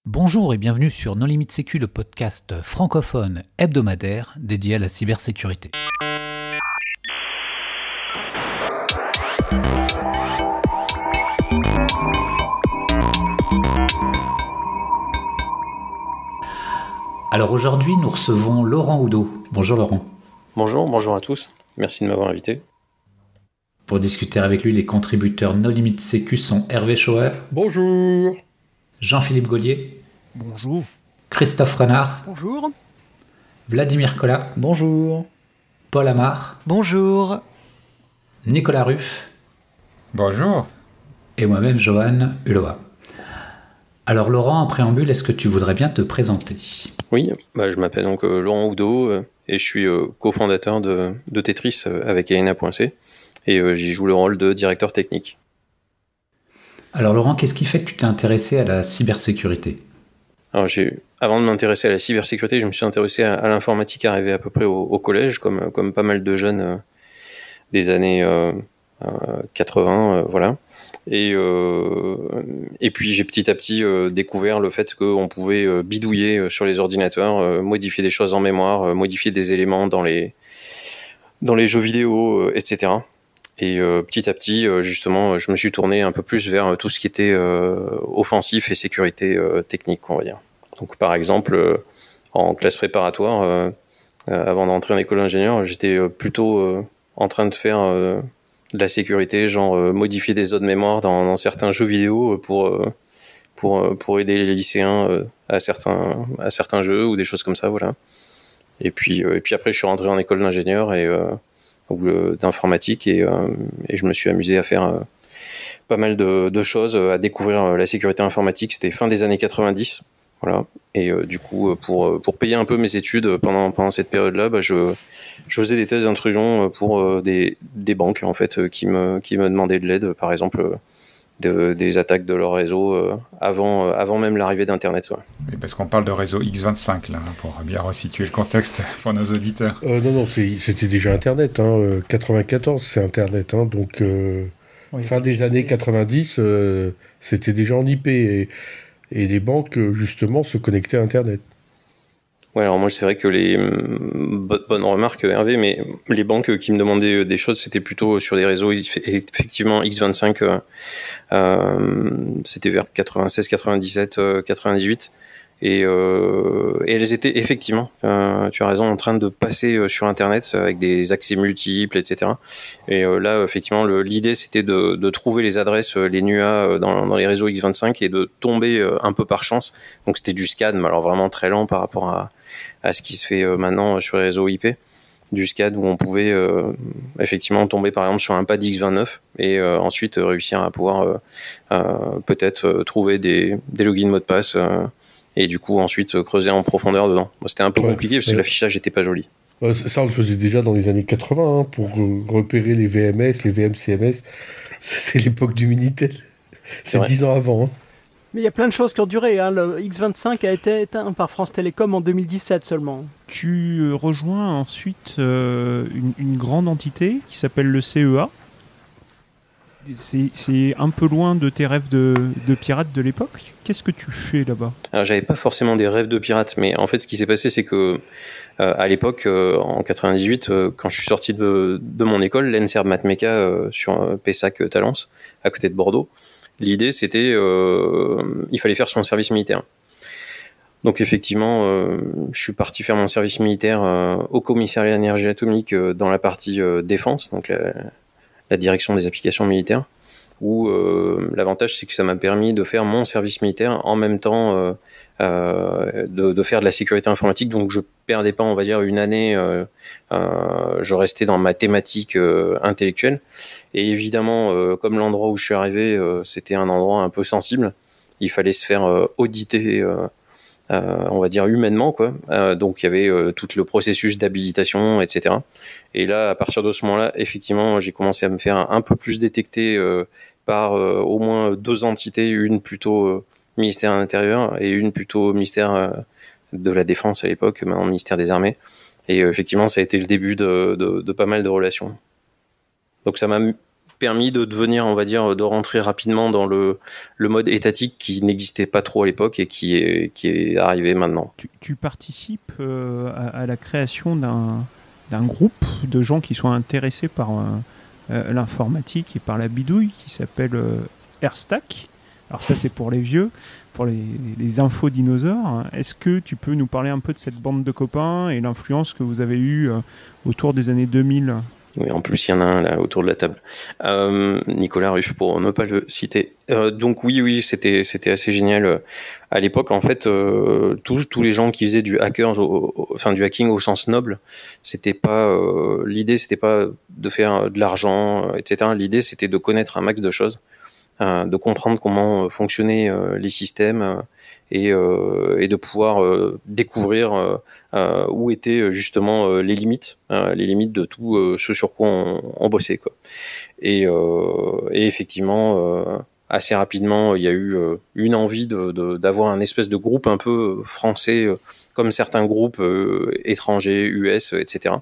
Bonjour et bienvenue sur Non Limite Sécu, le podcast francophone hebdomadaire dédié à la cybersécurité. Alors aujourd'hui, nous recevons Laurent Oudot. Bonjour Laurent. Bonjour à tous. Merci de m'avoir invité. Pour discuter avec lui, les contributeurs No Limite Sécu sont Hervé Schauer. Bonjour. Jean-Philippe Gaulier. Bonjour. Christophe Renard. Bonjour. Vladimir Collat. Bonjour. Paul Amar. Bonjour. Nicolas Ruff. Bonjour. Et moi-même, Johan Hulot. Alors Laurent, en préambule, est-ce que tu voudrais bien te présenter ? Oui, je m'appelle donc Laurent Oudot et je suis cofondateur de Tetris avec Elena.c et j'y joue le rôle de directeur technique. Alors Laurent, qu'est-ce qui fait que tu t'es intéressé à la cybersécurité ? Alors avant de m'intéresser à la cybersécurité, je me suis intéressé à l'informatique arrivé à peu près au collège, comme pas mal de jeunes des années 80, voilà. Et puis j'ai petit à petit découvert le fait qu'on pouvait bidouiller sur les ordinateurs, modifier des choses en mémoire, modifier des éléments dans les jeux vidéo, etc. Et petit à petit, justement, je me suis tourné un peu plus vers tout ce qui était offensif et sécurité technique, on va dire. Donc par exemple, en classe préparatoire, avant d'entrer en école d'ingénieur, j'étais plutôt en train de faire de la sécurité, genre modifier des zones mémoire dans certains jeux vidéo pour aider les lycéens à certains jeux ou des choses comme ça, voilà. Et puis après, je suis rentré en école d'ingénieur d'informatique et je me suis amusé à faire pas mal de choses, à découvrir la sécurité informatique. C'était fin des années 90, voilà. Et du coup, pour payer un peu mes études pendant cette période-là, je faisais des tests d'intrusion pour des banques en fait qui me demandaient de l'aide, par exemple des attaques de leur réseau avant même l'arrivée d'Internet. Ouais. Oui, parce qu'on parle de réseau X25 là, pour bien resituer le contexte pour nos auditeurs. Non, c'était déjà Internet. 94, c'est Internet. Donc, Oui, fin des années 90, c'était déjà en IP. Et les banques, justement, se connectaient à Internet. Ouais, alors moi, c'est vrai que bonne remarque, Hervé, mais les banques qui me demandaient des choses, c'était plutôt sur des réseaux, effectivement, X25, c'était vers 96, 97, 98. Et elles étaient effectivement, tu as raison, en train de passer sur Internet avec des accès multiples, etc. Et là, effectivement, l'idée, c'était de trouver les adresses, les NUA dans les réseaux X25 et de tomber un peu par chance. Donc, c'était du SCAD, mais alors vraiment très lent par rapport à ce qui se fait maintenant sur les réseaux IP. Du SCAD où on pouvait effectivement tomber par exemple sur un pad X29 et ensuite réussir à pouvoir peut-être trouver des logins mots de passe et du coup ensuite creuser en profondeur dedans. C'était un peu compliqué parce que l'affichage n'était pas joli. Ça, on le faisait déjà dans les années 80, pour repérer les VMS, les VMCMS. C'est l'époque du Minitel. C'est 10 ans avant. Mais il y a plein de choses qui ont duré. Le X25 a été éteint par France Télécom en 2017 seulement. Tu rejoins ensuite une grande entité qui s'appelle le CEA. C'est un peu loin de tes rêves de pirate de l'époque. Qu'est-ce que tu fais là-bas ? Alors j'avais pas forcément des rêves de pirate, mais en fait ce qui s'est passé c'est que à l'époque en 98, quand je suis sorti de mon école, l'ENSERB Matmeka sur Pessac Talence, à côté de Bordeaux, l'idée c'était il fallait faire son service militaire. Donc effectivement, je suis parti faire mon service militaire au commissariat à l'énergie atomique dans la partie défense, donc la direction des applications militaires, où l'avantage c'est que ça m'a permis de faire mon service militaire en même temps de faire de la sécurité informatique, donc je perdais pas, on va dire, une année, je restais dans ma thématique intellectuelle, et évidemment comme l'endroit où je suis arrivé c'était un endroit un peu sensible, il fallait se faire auditer on va dire humainement, quoi. Donc il y avait tout le processus d'habilitation, etc. Et là, à partir de ce moment-là, effectivement, j'ai commencé à me faire un peu plus détecter par au moins deux entités, une plutôt ministère de l'Intérieur et une plutôt ministère de la Défense à l'époque, maintenant ministère des Armées. Et effectivement, ça a été le début de pas mal de relations. Donc ça m'a permis de devenir, on va dire, de rentrer rapidement dans le mode étatique qui n'existait pas trop à l'époque et qui est arrivé maintenant. Tu participes à la création d'un groupe de gens qui sont intéressés par l'informatique et par la bidouille qui s'appelle AirStack. Alors ça, c'est pour les vieux, pour les infos dinosaures. Est-ce que tu peux nous parler un peu de cette bande de copains et l'influence que vous avez eue autour des années 2000 ? Oui, en plus, il y en a un là autour de la table. Nicolas Ruff, pour ne pas le citer. Donc oui, c'était assez génial. À l'époque, en fait, tous les gens qui faisaient du du hacking au sens noble, c'était pas l'idée, c'était pas de faire de l'argent, etc. L'idée, c'était de connaître un max de choses, de comprendre comment fonctionnaient les systèmes et de pouvoir découvrir où étaient justement les limites de tout ce sur quoi on bossait, quoi. Et effectivement, assez rapidement, il y a eu une envie d'avoir un espèce de groupe un peu français, comme certains groupes étrangers, US, etc.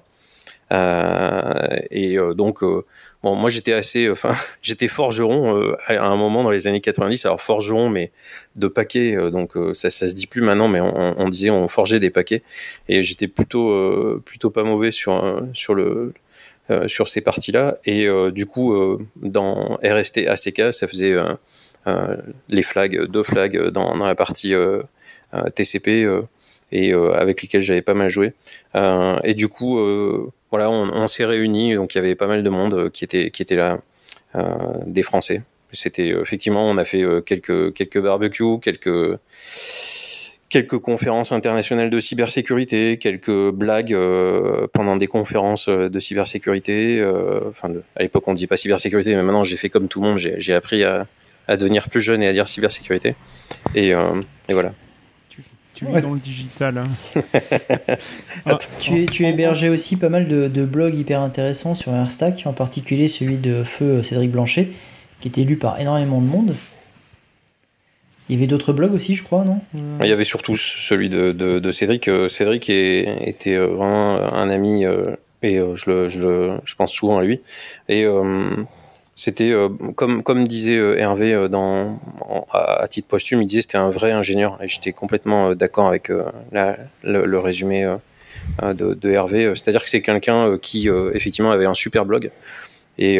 Donc bon, moi j'étais forgeron à un moment dans les années 90. Alors forgeron, mais de paquets, donc ça se dit plus maintenant, mais on disait on forgeait des paquets, et j'étais plutôt pas mauvais sur ces parties-là. Et du coup, dans RST ACK, ça faisait les flags, 2 flags dans la partie TCP, et avec lesquels j'avais pas mal joué. Et du coup, voilà, on s'est réunis, donc il y avait pas mal de monde qui était là, des Français. C'était effectivement, on a fait quelques barbecues, quelques conférences internationales de cybersécurité, quelques blagues pendant des conférences de cybersécurité. À l'époque, on ne disait pas cybersécurité, mais maintenant, j'ai fait comme tout le monde. J'ai appris à devenir plus jeune et à dire cybersécurité. Et voilà. Tu vis dans le digital. Hein. Tu hébergeais aussi pas mal de blogs hyper intéressants sur AirStack, en particulier celui de Feu Cédric Blanchet, qui était lu par énormément de monde. Il y avait d'autres blogs aussi, je crois, non ? Il y avait surtout celui de Cédric. Cédric était vraiment un ami, et je pense souvent à lui. Et c'était, comme disait Hervé à titre posthume, il disait que c'était un vrai ingénieur. Et j'étais complètement d'accord avec le résumé de Hervé. C'est-à-dire que c'est quelqu'un qui, effectivement, avait un super blog. Et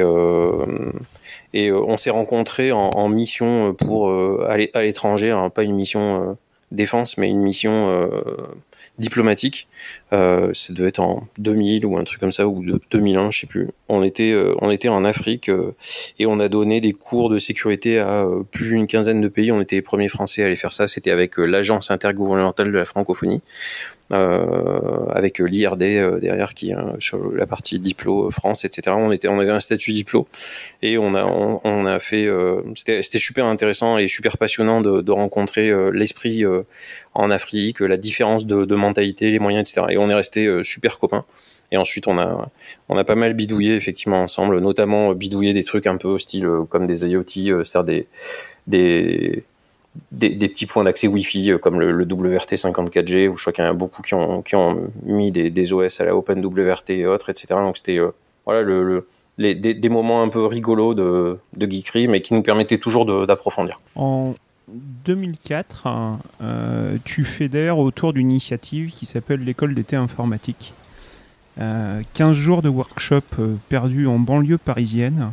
on s'est rencontrés en mission pour aller à l'étranger, hein, pas une mission défense, mais une mission diplomatique. Ça devait être en 2000 ou un truc comme ça, ou 2001, je sais plus. On était en Afrique, et on a donné des cours de sécurité à plus d'une quinzaine de pays. On était les premiers Français à aller faire ça. C'était avec l'Agence intergouvernementale de la francophonie, avec l'IRD derrière, qui sur la partie diplo France, etc. On avait un statut diplo, et on a fait, c'était super intéressant et super passionnant de rencontrer l'esprit en Afrique, la différence de mentalité, les moyens, etc. Et on est resté super copains. Et ensuite, on a pas mal bidouillé effectivement ensemble, notamment bidouillé des trucs un peu style comme des IoT, c'est-à-dire des petits points d'accès Wi-Fi comme le WRT54G, où je crois qu'il y en a beaucoup qui ont mis des OS à la OpenWRT et autres, etc. Donc c'était voilà des moments un peu rigolos de geekerie, mais qui nous permettaient toujours d'approfondir. En 2004, tu fédères autour d'une initiative qui s'appelle l'école d'été informatique. 15 jours de workshop perdus en banlieue parisienne,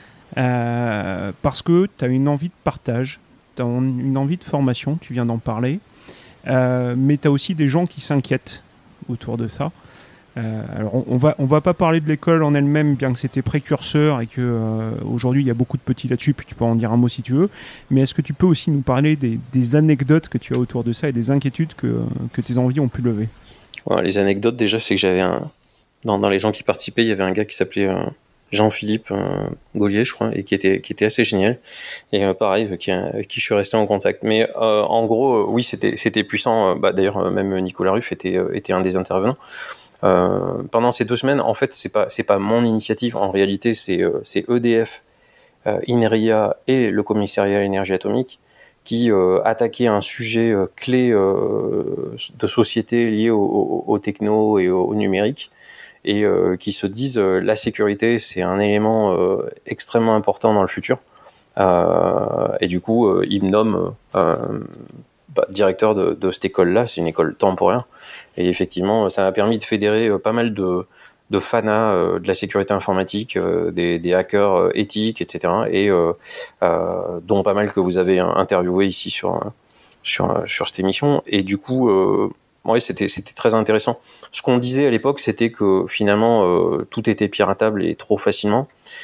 parce que tu as une envie de partage, tu as une envie de formation, tu viens d'en parler, mais tu as aussi des gens qui s'inquiètent autour de ça. Alors on va pas parler de l'école en elle-même, bien que c'était précurseur et que aujourd'hui il y a beaucoup de petits là-dessus, puis tu peux en dire un mot si tu veux, mais est-ce que tu peux aussi nous parler des anecdotes que tu as autour de ça et des inquiétudes que tes envies ont pu lever? Ouais, les anecdotes, déjà, c'est que j'avais dans les gens qui participaient, il y avait un gars qui s'appelait Jean-Philippe Gaulier, je crois, et qui était assez génial, et pareil, avec qui je suis resté en contact. Mais en gros, oui, c'était puissant. D'ailleurs, même Nicolas Ruff était un des intervenants. Pendant ces 2 semaines, en fait, c'est pas mon initiative. En réalité, c'est EDF, INRIA et le commissariat à l'énergie atomique qui attaquaient un sujet clé de société lié au techno et au numérique. et qui se disent la sécurité c'est un élément extrêmement important dans le futur. Et du coup, ils me nomment directeur de cette école-là. C'est une école temporaire. Et effectivement, ça m'a permis de fédérer pas mal de fanas de la sécurité informatique, des hackers éthiques, etc. Et dont pas mal que vous avez interviewé ici sur cette émission. Et du coup, ouais, c'était très intéressant. Ce qu'on disait à l'époque, c'était que finalement, tout était piratable et trop facilement.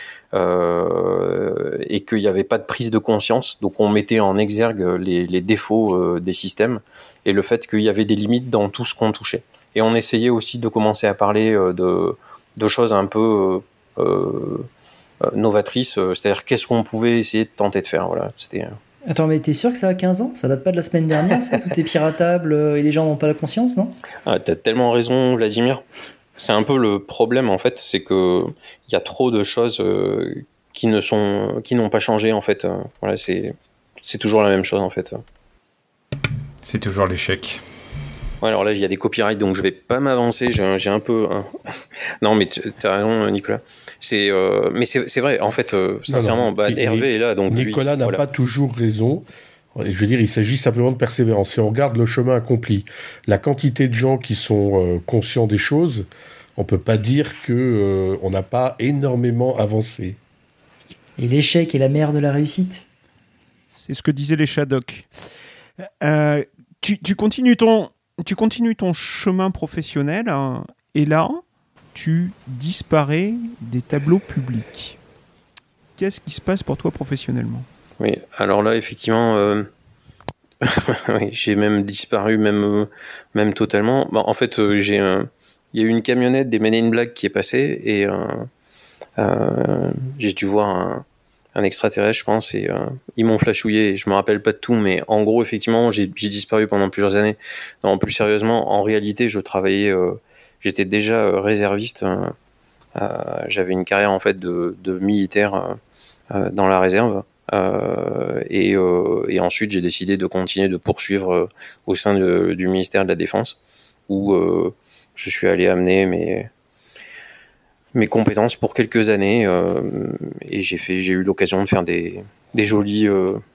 Et qu'il n'y avait pas de prise de conscience, donc on mettait en exergue les défauts des systèmes et le fait qu'il y avait des limites dans tout ce qu'on touchait. Et on essayait aussi de commencer à parler de choses un peu novatrices, c'est-à-dire qu'est-ce qu'on pouvait essayer de tenter de faire. Voilà, c'était... Attends, mais t'es sûr que ça a 15 ans? Ça date pas de la semaine dernière, ça? Tout est piratable et les gens n'ont pas la conscience, non? Ah, t'as tellement raison, Vladimir. C'est un peu le problème en fait, c'est que il y a trop de choses qui n'ont pas changé en fait. Voilà, c'est toujours la même chose en fait. C'est toujours l'échec. Ouais, alors là, il y a des copyrights, donc je vais pas m'avancer. J'ai un peu. Non, mais t'as raison, Nicolas. Mais c'est vrai. En fait, sincèrement, Hervé est là, donc Nicolas n'a pas toujours raison. Je veux dire, il s'agit simplement de persévérance. Si on regarde le chemin accompli, la quantité de gens qui sont conscients des choses, on peut pas dire que on n'a pas énormément avancé. Et l'échec est la mère de la réussite. C'est ce que disaient les Shadok. Tu continues ton chemin professionnel, hein, et là, tu disparais des tableaux publics. Qu'est-ce qui se passe pour toi professionnellement ? Oui, alors là, effectivement, oui, j'ai même disparu, même totalement. En fait, il y a eu une camionnette des Men in Black qui est passée et j'ai dû voir un extraterrestre, je pense, et ils m'ont flashouillé. Je me rappelle pas de tout, mais en gros, effectivement, j'ai disparu pendant plusieurs années. Non, plus sérieusement, en réalité, je travaillais, j'étais déjà réserviste. J'avais une carrière en fait de militaire dans la réserve. Et ensuite j'ai décidé de continuer de poursuivre au sein du ministère de la Défense où je suis allé amener mes compétences pour quelques années et j'ai eu l'occasion de faire des jolies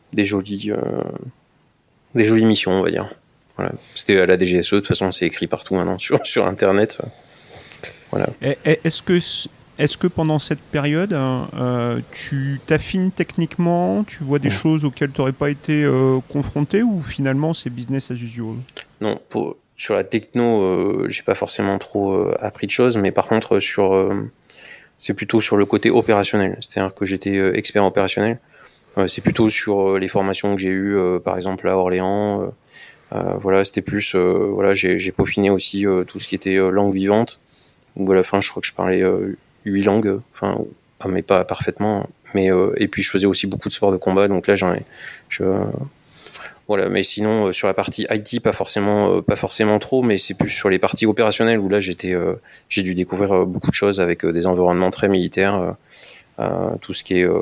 missions, on va dire. Voilà. C'était à la DGSE, de toute façon c'est écrit partout maintenant sur internet. Voilà. Est-ce que pendant cette période, tu t'affines techniquement, tu vois des choses auxquelles tu n'aurais pas été confronté, ou finalement c'est business as usual? Non, sur la techno, j'ai pas forcément trop appris de choses, mais par contre c'est plutôt sur le côté opérationnel. C'est-à-dire que j'étais expert opérationnel. C'est plutôt sur les formations que j'ai eues, par exemple à Orléans. Voilà, c'était plus, voilà, j'ai peaufiné aussi tout ce qui était langue vivante. Où à la fin, je crois que je parlais 8 langues, enfin, mais pas parfaitement. Mais et puis je faisais aussi beaucoup de sports de combat, donc là voilà. Mais sinon, sur la partie IT, pas forcément trop, mais c'est plus sur les parties opérationnelles où là j'ai dû découvrir beaucoup de choses avec des environnements très militaires, tout ce qui est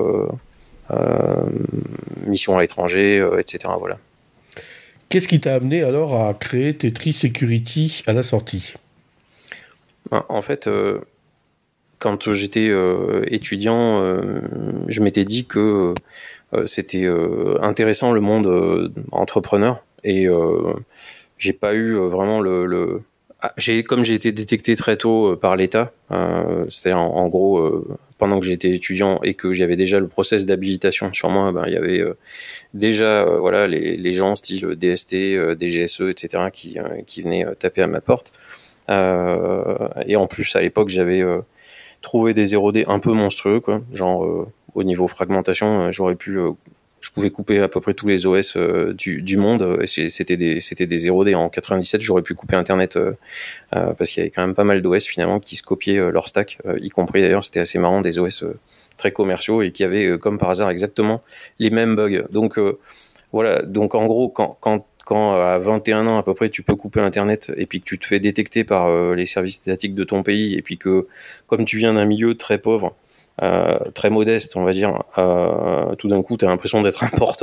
mission à l'étranger, etc. Voilà. Qu'est-ce qui t'a amené alors à créer Tetris Security à la sortie ? En fait, quand j'étais étudiant, je m'étais dit que c'était intéressant le monde entrepreneur et j'ai pas eu vraiment comme j'ai été détecté très tôt par l'État, c'est-à-dire en gros pendant que j'étais étudiant et que j'avais déjà le process d'habilitation sur moi, il y avait déjà voilà les gens style DST, DGSE, etc. qui venaient taper à ma porte. Et en plus à l'époque j'avais trouvé des 0D un peu monstrueux, quoi. Genre au niveau fragmentation, je pouvais couper à peu près tous les OS du monde. Et c'était des 0D. En 97, j'aurais pu couper Internet parce qu'il y avait quand même pas mal d'OS finalement qui se copiaient leur stack, y compris d'ailleurs, c'était assez marrant, des OS très commerciaux et qui avaient comme par hasard exactement les mêmes bugs. Donc voilà. Donc en gros, quand à 21 ans à peu près tu peux couper Internet et puis que tu te fais détecter par les services étatiques de ton pays et puis que comme tu viens d'un milieu très pauvre, très modeste on va dire, tout d'un coup tu as l'impression d'être important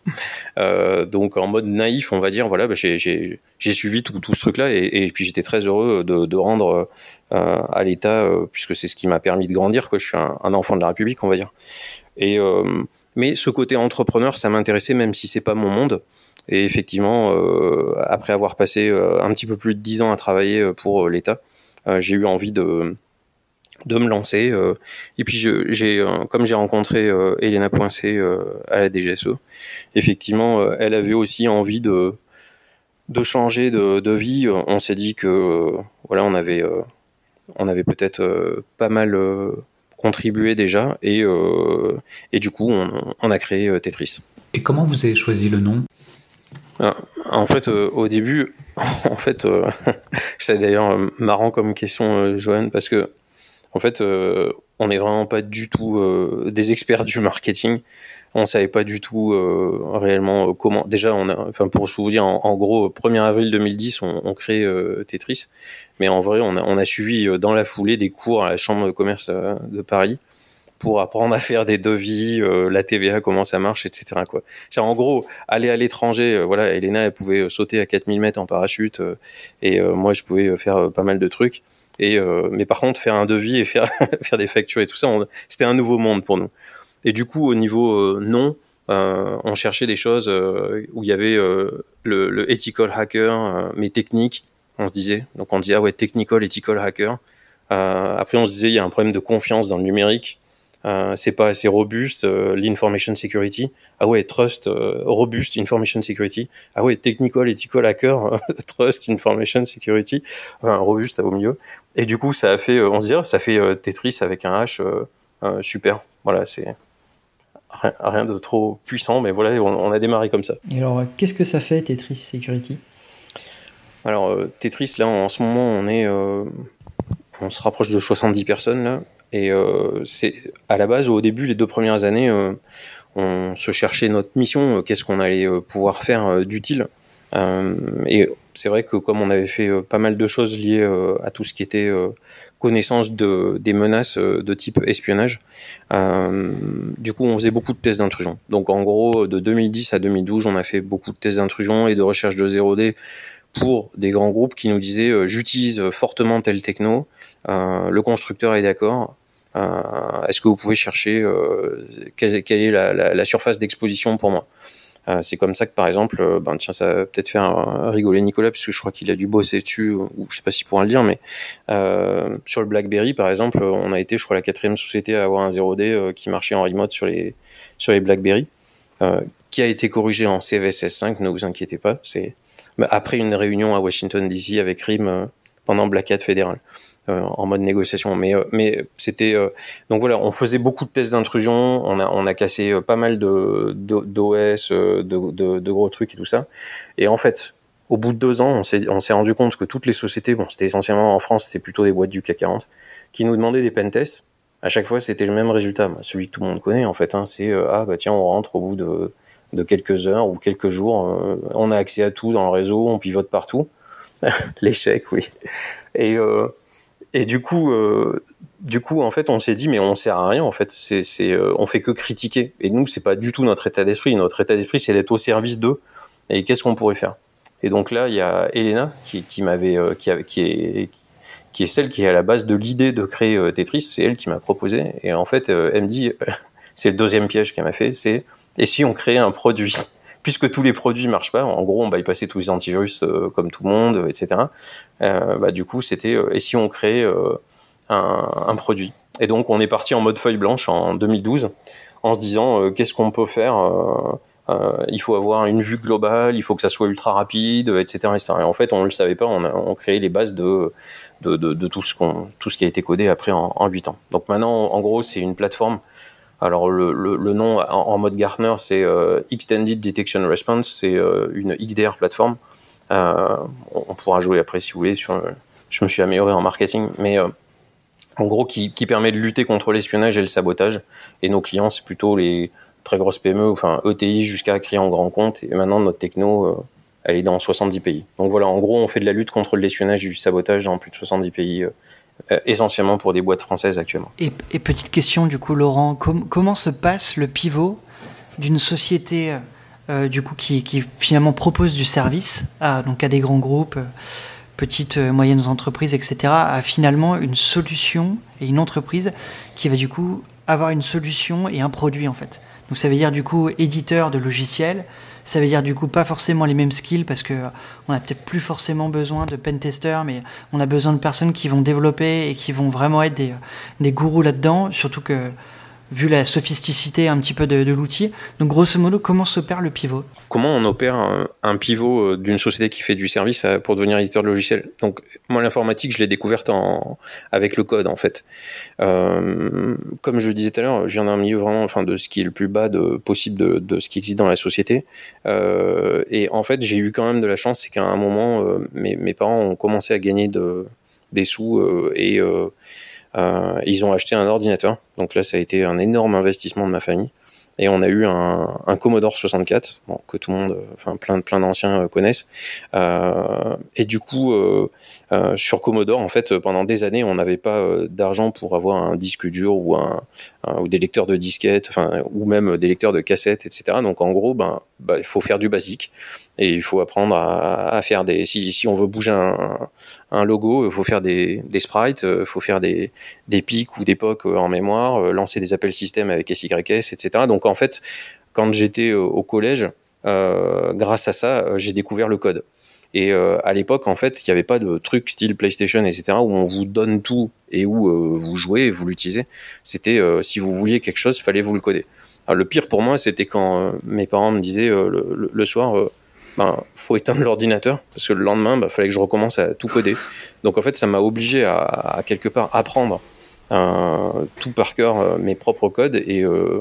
Donc en mode naïf, on va dire, voilà, j'ai suivi tout ce truc-là et puis j'étais très heureux de rendre à l'État, puisque c'est ce qui m'a permis de grandir, que je suis un enfant de la République, on va dire. Et mais ce côté entrepreneur, ça m'intéressait, même si c'est pas mon monde. Et effectivement, après avoir passé un petit peu plus de 10 ans à travailler pour l'État, j'ai eu envie de me lancer. Et puis, comme j'ai rencontré Elena Poincé à la DGSE, effectivement, elle avait aussi envie de changer de vie. On s'est dit que voilà, on avait peut-être pas mal contribué déjà, et du coup, on a créé Tetris. Et comment vous avez choisi le nom ? En fait, au début, c'est d'ailleurs marrant comme question, Johan, parce que en fait, on n'est vraiment pas du tout des experts du marketing. On savait pas du tout réellement comment. Déjà, pour vous dire, en gros, 1er avril 2010, on crée Tetris. Mais en vrai, on a suivi dans la foulée des cours à la Chambre de commerce de Paris pour apprendre à faire des devis, la TVA, comment ça marche, etc. quoi. En gros, aller à l'étranger, voilà, Elena, elle pouvait sauter à 4000 mètres en parachute, et moi, je pouvais faire pas mal de trucs. Mais par contre, faire un devis et faire des factures et tout ça, c'était un nouveau monde pour nous. Et du coup, au niveau nom, on cherchait des choses où il y avait le ethical hacker, mais technique, on se disait. Donc on disait, ah ouais, technical, ethical hacker. Après, on se disait, il y a un problème de confiance dans le numérique. C'est pas assez robuste, l'information security. Ah ouais, trust, robust, information security. Ah ouais, technical, ethical hacker, trust, information security. Robuste au milieu. Et du coup, ça a fait, on se dit, ça fait Tetris avec un H, super. Voilà, c'est rien de trop puissant, mais voilà, on a démarré comme ça. Et alors, qu'est-ce que ça fait, Tetris Security ? Alors, Tetris, là, en ce moment, on se rapproche de 70 personnes, là. Et c'est à la base, au début, les 2 premières années, on se cherchait notre mission, qu'est-ce qu'on allait pouvoir faire d'utile. Et c'est vrai que comme on avait fait pas mal de choses liées à tout ce qui était connaissance des menaces de type espionnage, du coup on faisait beaucoup de tests d'intrusion. Donc en gros, de 2010 à 2012, on a fait beaucoup de tests d'intrusion et de recherche de 0D pour des grands groupes qui nous disaient j'utilise fortement tel techno, le constructeur est d'accord, est-ce que vous pouvez chercher quelle est la surface d'exposition pour moi. C'est comme ça que par exemple, ça va peut-être faire rigoler Nicolas, parce que je crois qu'il a dû bosser dessus, ou je sais pas s'il pourra le dire, mais sur le BlackBerry par exemple, on a été, je crois, la 4e société à avoir un 0D qui marchait en remote sur les BlackBerry, qui a été corrigé en CVSS 5, ne vous inquiétez pas, c'est après une réunion à Washington DC avec RIM pendant Black Hat fédéral, en mode négociation. Mais c'était donc voilà, on faisait beaucoup de tests d'intrusion, on a cassé pas mal d'OS, de gros trucs et tout ça. Et en fait, au bout de 2 ans, on s'est rendu compte que toutes les sociétés, c'était essentiellement en France, c'était plutôt des boîtes du CAC 40, qui nous demandaient des pentests. À chaque fois, c'était le même résultat, celui que tout le monde connaît en fait. C'est tiens, on rentre au bout de quelques heures ou quelques jours, on a accès à tout dans le réseau, on pivote partout. L'échec, oui. Et du coup, en fait, on s'est dit, mais on sert à rien, en fait. On fait que critiquer. Et nous, c'est pas du tout notre état d'esprit. Notre état d'esprit, c'est d'être au service d'eux. Et qu'est-ce qu'on pourrait faire? Et donc là, il y a Elena qui est celle qui est à la base de l'idée de créer Tetris. C'est elle qui m'a proposé. Et en fait, elle me dit, c'est le 2e piège qu'elle m'a fait, c'est et si on créait un produit? Puisque tous les produits marchent pas, en gros on bypassait tous les antivirus comme tout le monde, etc. Du coup c'était et si on créait un produit? Et donc on est parti en mode feuille blanche en 2012 en se disant qu'est-ce qu'on peut faire, il faut avoir une vue globale, il faut que ça soit ultra rapide, etc. Et en fait on le savait pas, on créait les bases de tout ce qui a été codé après en 8 ans. Donc maintenant en gros c'est une plateforme. Alors le nom en mode Gartner, c'est Extended Detection Response, c'est une XDR plateforme. On pourra jouer après si vous voulez. Je me suis amélioré en marketing, mais en gros qui permet de lutter contre l'espionnage et le sabotage. Et nos clients, c'est plutôt les très grosses PME, enfin ETI jusqu'à clients grand compte. Et maintenant notre techno, elle est dans 70 pays. Donc voilà, en gros, on fait de la lutte contre l'espionnage et du sabotage dans plus de 70 pays. Essentiellement pour des boîtes françaises actuellement. Et petite question du coup, Laurent, comment se passe le pivot d'une société du coup, qui finalement propose du service donc à des grands groupes, petites, moyennes entreprises, etc., à finalement une solution et une entreprise qui va du coup avoir une solution et un produit en fait. Donc ça veut dire du coup éditeur de logiciels, ça veut dire du coup pas forcément les mêmes skills parce que on a peut-être plus forcément besoin de pentesters, mais on a besoin de personnes qui vont développer et qui vont vraiment être des gourous là-dedans, surtout que vu la sophisticité un petit peu de l'outil. Donc grosso modo, comment s'opère le pivot ? Comment on opère un pivot d'une société qui fait du service pour devenir éditeur de logiciel ? Donc moi l'informatique je l'ai découverte avec le code en fait. Comme je le disais tout à l'heure, je viens d'un milieu vraiment de ce qui est le plus bas possible de ce qui existe dans la société. Et en fait j'ai eu quand même de la chance, c'est qu'à un moment mes parents ont commencé à gagner des sous et ils ont acheté un ordinateur. Donc là ça a été un énorme investissement de ma famille. Et on a eu un Commodore 64, que tout le monde, plein d'anciens connaissent. Et du coup, sur Commodore, en fait, pendant des années, on n'avait pas d'argent pour avoir un disque dur ou des lecteurs de disquettes, ou même des lecteurs de cassettes, etc. Donc en gros, il faut faire du basique. Et il faut apprendre à faire si on veut bouger un logo, il faut faire des sprites, il faut faire des pics ou des POC en mémoire, lancer des appels système avec SYS, etc. Donc en fait, quand j'étais au collège, grâce à ça, j'ai découvert le code. Et à l'époque, en fait, il n'y avait pas de truc style PlayStation, etc., où on vous donne tout et où vous jouez et vous l'utilisez. C'était, si vous vouliez quelque chose, il fallait vous le coder. Alors, le pire pour moi, c'était quand mes parents me disaient le soir... faut éteindre l'ordinateur parce que le lendemain, fallait que je recommence à tout coder. Donc en fait, ça m'a obligé à quelque part apprendre tout par cœur mes propres codes et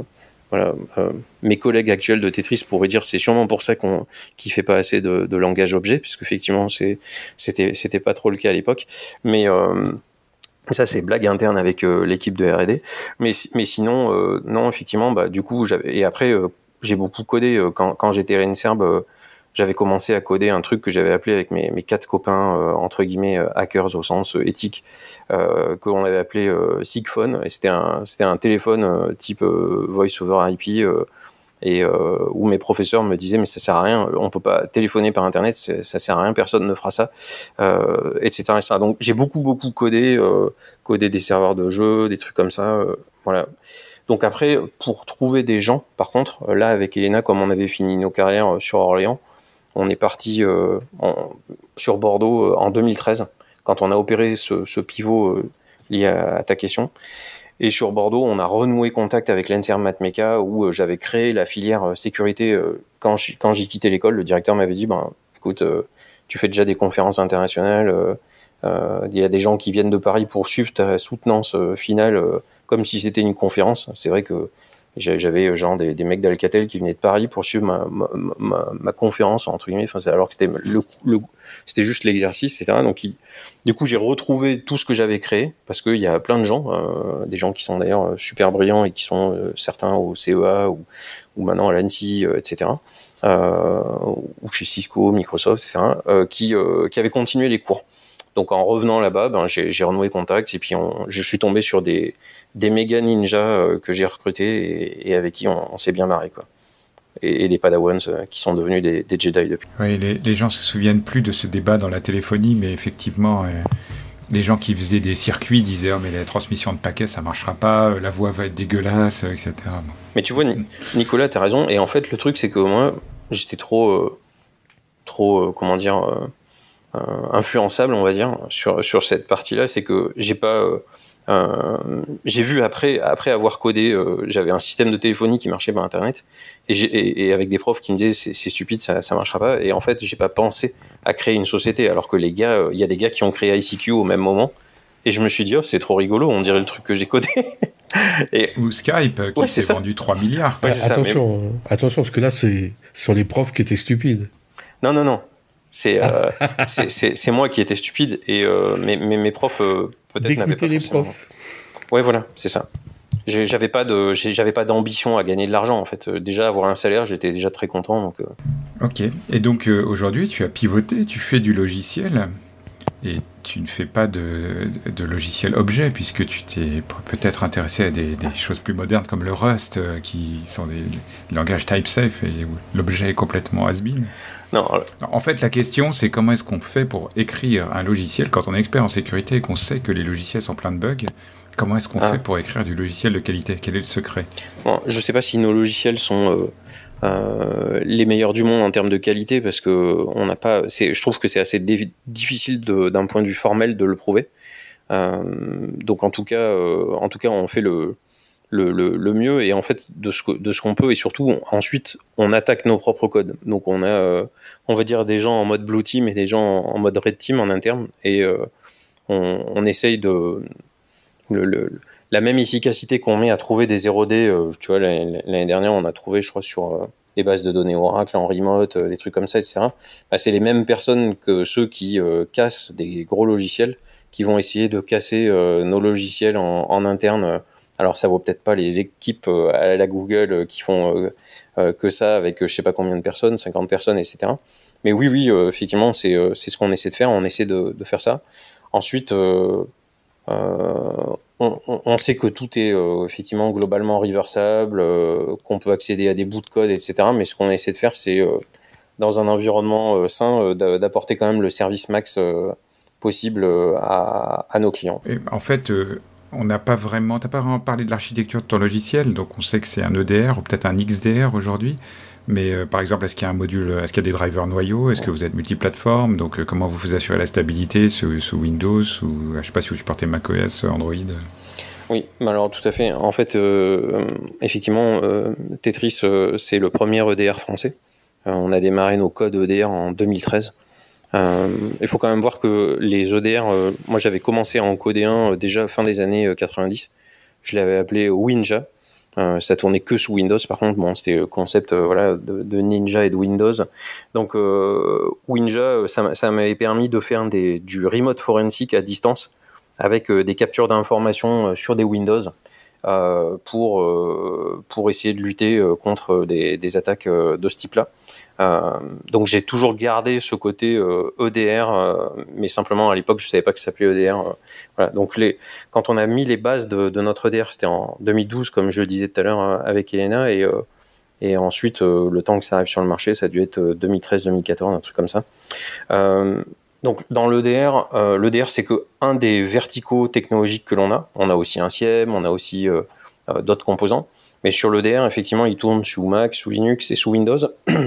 mes collègues actuels de Tetris pourraient dire c'est sûrement pour ça qu'il fait pas assez de langage objet, puisque effectivement c'était pas trop le cas à l'époque. Mais ça c'est blague interne avec l'équipe de R&D. Mais sinon non, effectivement, du coup et après j'ai beaucoup codé quand j'étais RENSERB. J'avais commencé à coder un truc que j'avais appelé avec mes 4 copains, entre guillemets, hackers au sens éthique, qu'on avait appelé SIGPhone. Et c'était un téléphone type Voice over IP, où mes professeurs me disaient mais ça sert à rien, on peut pas téléphoner par internet, ça sert à rien, personne ne fera ça, etc., etc. Donc j'ai beaucoup codé des serveurs de jeux, des trucs comme ça, voilà. Donc après, pour trouver des gens, par contre, là avec Elena, comme on avait fini nos carrières sur Orléans, on est parti sur Bordeaux en 2013, quand on a opéré ce pivot lié à ta question. Et sur Bordeaux, on a renoué contact avec l'ENSERM Mathmeca, où j'avais créé la filière sécurité. Quand j'ai quitté l'école, le directeur m'avait dit, écoute, tu fais déjà des conférences internationales, il y a des gens qui viennent de Paris pour suivre ta soutenance finale, comme si c'était une conférence. C'est vrai que j'avais genre des mecs d'Alcatel qui venaient de Paris pour suivre ma conférence, entre guillemets, alors que c'était c'était juste l'exercice, etc. Donc du coup j'ai retrouvé tout ce que j'avais créé, parce qu'il y a plein de gens, des gens qui sont d'ailleurs super brillants et qui sont certains au CEA ou maintenant à l'ANSSI, etc., ou chez Cisco, Microsoft, etc., qui avaient continué les cours. Donc en revenant là-bas, j'ai renoué contact, et puis je suis tombé sur des méga ninjas que j'ai recrutés et avec qui on s'est bien marré, quoi. Et des padawans qui sont devenus des Jedi depuis. Oui, les gens se souviennent plus de ce débat dans la téléphonie, mais effectivement, les gens qui faisaient des circuits disaient mais la transmission de paquets ça marchera pas, la voix va être dégueulasse, etc. Mais tu vois, Nicolas, t'as raison. Et en fait, le truc c'est que moi, j'étais trop comment dire, influençable, on va dire, sur cette partie-là. C'est que j'ai vu après avoir codé, j'avais un système de téléphonie qui marchait par internet, et avec des profs qui me disaient c'est stupide, ça marchera pas, et en fait j'ai pas pensé à créer une société, alors que les gars, il y a des gars qui ont créé ICQ au même moment, et je me suis dit c'est trop rigolo, on dirait le truc que j'ai codé. Ou Skype qui s'est vendu 3 milliards. Ouais, attention, parce que là ce sont les profs qui étaient stupides. Non. C'est moi qui étais stupide, et mes profs peut-être n'avaient pas les forcément... profs. Ouais, voilà, c'est ça. J'avais pas d'ambition à gagner de l'argent, en fait. Déjà avoir un salaire, j'étais déjà très content. Donc. Ok. Et donc aujourd'hui, tu as pivoté, tu fais du logiciel. Et tu ne fais pas de logiciel objet, puisque tu t'es peut-être intéressé à des choses plus modernes comme le Rust, qui sont des langages type-safe, et où l'objet est complètement has-been. Non. En fait, la question, c'est comment est-ce qu'on fait pour écrire un logiciel quand on est expert en sécurité et qu'on sait que les logiciels sont pleins de bugs. Comment est-ce qu'on fait pour écrire du logiciel de qualité? Quel est le secret? Bon, je ne sais pas si nos logiciels sont les meilleurs du monde en termes de qualité, parce que on n'a pas. Je trouve que c'est assez difficile d'un point de vue formel de le prouver. Donc en tout cas, on fait le mieux, et en fait de ce qu'on peut, et surtout ensuite on attaque nos propres codes. Donc on a on va dire des gens en mode blue team et des gens en mode red team en interne, et on essaye de la même efficacité qu'on met à trouver des 0D. Tu vois, l'année dernière on a trouvé, je crois, sur les bases de données Oracle en remote, des trucs comme ça, etc. Bah, c'est les mêmes personnes que ceux qui cassent des gros logiciels qui vont essayer de casser nos logiciels en interne. Alors ça vaut peut-être pas les équipes à la Google qui font que ça avec je sais pas combien de personnes, 50 personnes, etc. Mais oui, effectivement, c'est ce qu'on essaie de faire. On essaie de faire ça. Ensuite, on sait que tout est effectivement globalement reversable, qu'on peut accéder à des bouts de code, etc. Mais ce qu'on essaie de faire, c'est dans un environnement sain, d'apporter quand même le service max possible à nos clients. Et en fait, t'as pas vraiment parlé de l'architecture de ton logiciel, donc on sait que c'est un EDR ou peut-être un XDR aujourd'hui. Mais par exemple, est-ce qu'il y a un module, est-ce qu'il y a des drivers noyaux, est-ce que vous êtes multiplateforme, donc comment vous assurez la stabilité sous Windows, ou je sais pas si vous supportez macOS, Android? Oui, alors tout à fait. En fait, effectivement, Tetris, c'est le premier EDR français. On a démarré nos codes EDR en 2013. Il faut quand même voir que les EDR, moi j'avais commencé à en coder un déjà fin des années 90. Je l'avais appelé Winja. Ça tournait que sous Windows. Par contre, bon, c'était le concept de Ninja et de Windows. Donc Winja, ça m'avait permis de faire du remote forensic à distance avec des captures d'informations sur des Windows pour essayer de lutter contre des attaques de ce type-là. Donc j'ai toujours gardé ce côté EDR, mais simplement à l'époque je savais pas que ça s'appelait EDR. Voilà. Donc quand on a mis les bases de notre EDR, c'était en 2012, comme je le disais tout à l'heure avec Elena, et ensuite le temps que ça arrive sur le marché, ça a dû être 2013-2014, un truc comme ça. Donc dans l'EDR, l'EDR c'est que un des verticaux technologiques que l'on a. On a aussi un SIEM, on a aussi d'autres composants, mais sur l'EDR effectivement il tourne sous Mac, sous Linux et sous Windows.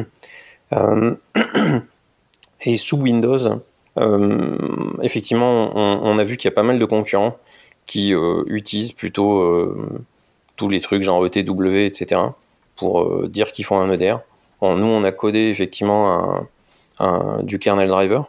Et sous Windows, effectivement, on a vu qu'il y a pas mal de concurrents qui utilisent plutôt tous les trucs genre ETW, etc. pour dire qu'ils font un EDR. Bon, nous, on a codé effectivement du kernel driver.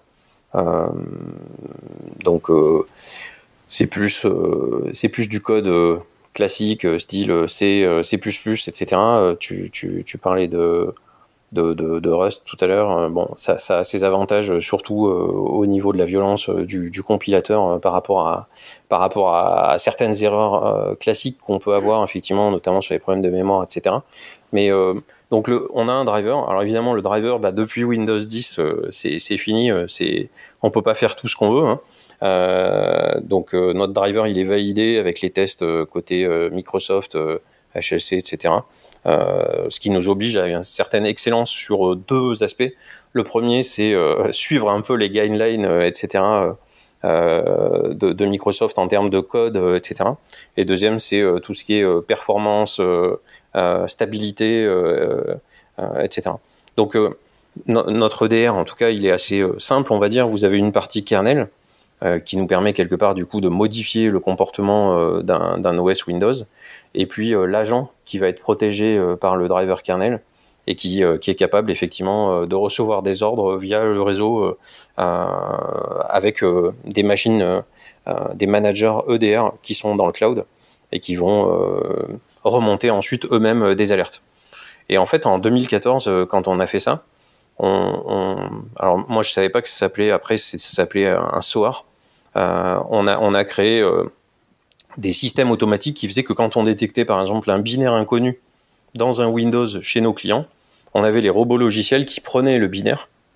Donc, c'est plus du code classique, style C, C++, etc. Tu parlais de Rust tout à l'heure. Bon, ça a ses avantages, surtout au niveau de la violence du compilateur par rapport à certaines erreurs classiques qu'on peut avoir, effectivement, notamment sur les problèmes de mémoire, etc. Mais donc on a un driver. Alors évidemment, le driver, depuis Windows 10, c'est fini. On peut pas faire tout ce qu'on veut. Hein. Donc notre driver, il est validé avec les tests côté Microsoft, HLC, etc. Ce qui nous oblige à une certaine excellence sur deux aspects. Le premier, c'est suivre un peu les guidelines, etc. De Microsoft en termes de code, etc. Et deuxième, c'est tout ce qui est performance, stabilité, etc. Donc notre EDR, en tout cas, il est assez simple, on va dire. Vous avez une partie kernel qui nous permet quelque part du coup de modifier le comportement d'un OS Windows, et puis l'agent qui va être protégé par le driver kernel et qui est capable effectivement de recevoir des ordres via le réseau avec des machines, des managers EDR qui sont dans le cloud et qui vont remonter ensuite eux-mêmes des alertes. Et en fait, en 2014, quand on a fait ça, alors moi je savais pas que ça s'appelait, après ça s'appelait un SOAR. On a créé des systèmes automatiques qui faisaient que quand on détectait par exemple un binaire inconnu dans un Windows chez nos clients, on avait les robots logiciels qui prenaient le binaire.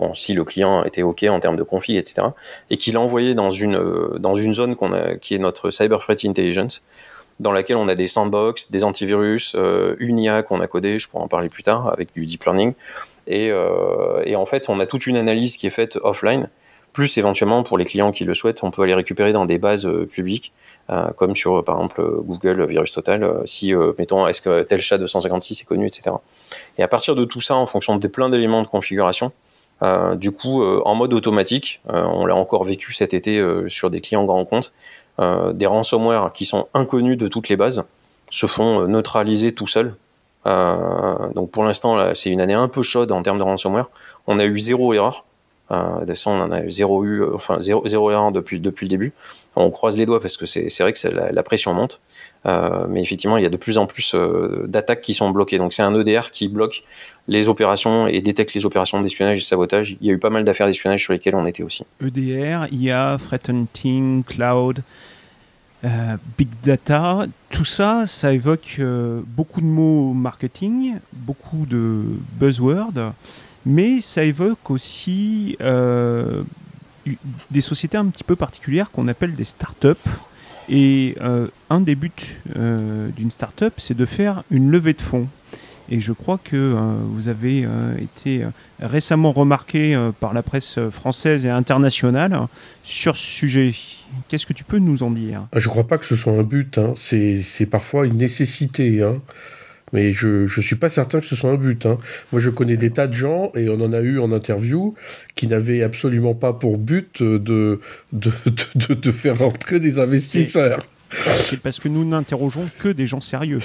bon, si le client était OK en termes de config, etc., et qu'il a envoyé dans une zone qui est notre Cyber Threat Intelligence, dans laquelle on a des sandbox, des antivirus, une IA qu'on a codée, je pourrais en parler plus tard, avec du deep learning, et en fait, on a toute une analyse qui est faite offline, plus éventuellement pour les clients qui le souhaitent, on peut aller récupérer dans des bases publiques, comme sur par exemple Google VirusTotal, si mettons est-ce que tel SHA-256 est connu, etc. Et à partir de tout ça, en fonction de plein d'éléments de configuration, du coup en mode automatique, on l'a encore vécu cet été sur des clients grands comptes, des ransomware qui sont inconnus de toutes les bases se font neutraliser tout seuls. Donc pour l'instant là, c'est une année un peu chaude en termes de ransomware. On a eu 0 erreur. De toute façon, on en a zéro erreur depuis le début. On croise les doigts parce que c'est vrai que la pression monte. Mais effectivement, il y a de plus en plus d'attaques qui sont bloquées. Donc c'est un EDR qui bloque les opérations et détecte les opérations d'espionnage et de sabotage. Il y a eu pas mal d'affaires d'espionnage sur lesquelles on était aussi. EDR, IA, Threat Hunting, Cloud, Big Data, tout ça, ça évoque beaucoup de mots marketing, beaucoup de buzzwords. Mais ça évoque aussi des sociétés un petit peu particulières qu'on appelle des startups. Et un des buts d'une startup, c'est de faire une levée de fonds. Et je crois que vous avez été récemment remarqué par la presse française et internationale sur ce sujet. Qu'est-ce que tu peux nous en dire ? Je ne crois pas que ce soit un but, hein. C'est parfois une nécessité, hein. Mais je ne suis pas certain que ce soit un but, hein. Moi, je connais des tas de gens, et on en a eu en interview, qui n'avaient absolument pas pour but de faire rentrer des investisseurs. C'est parce que nous n'interrogeons que des gens sérieux.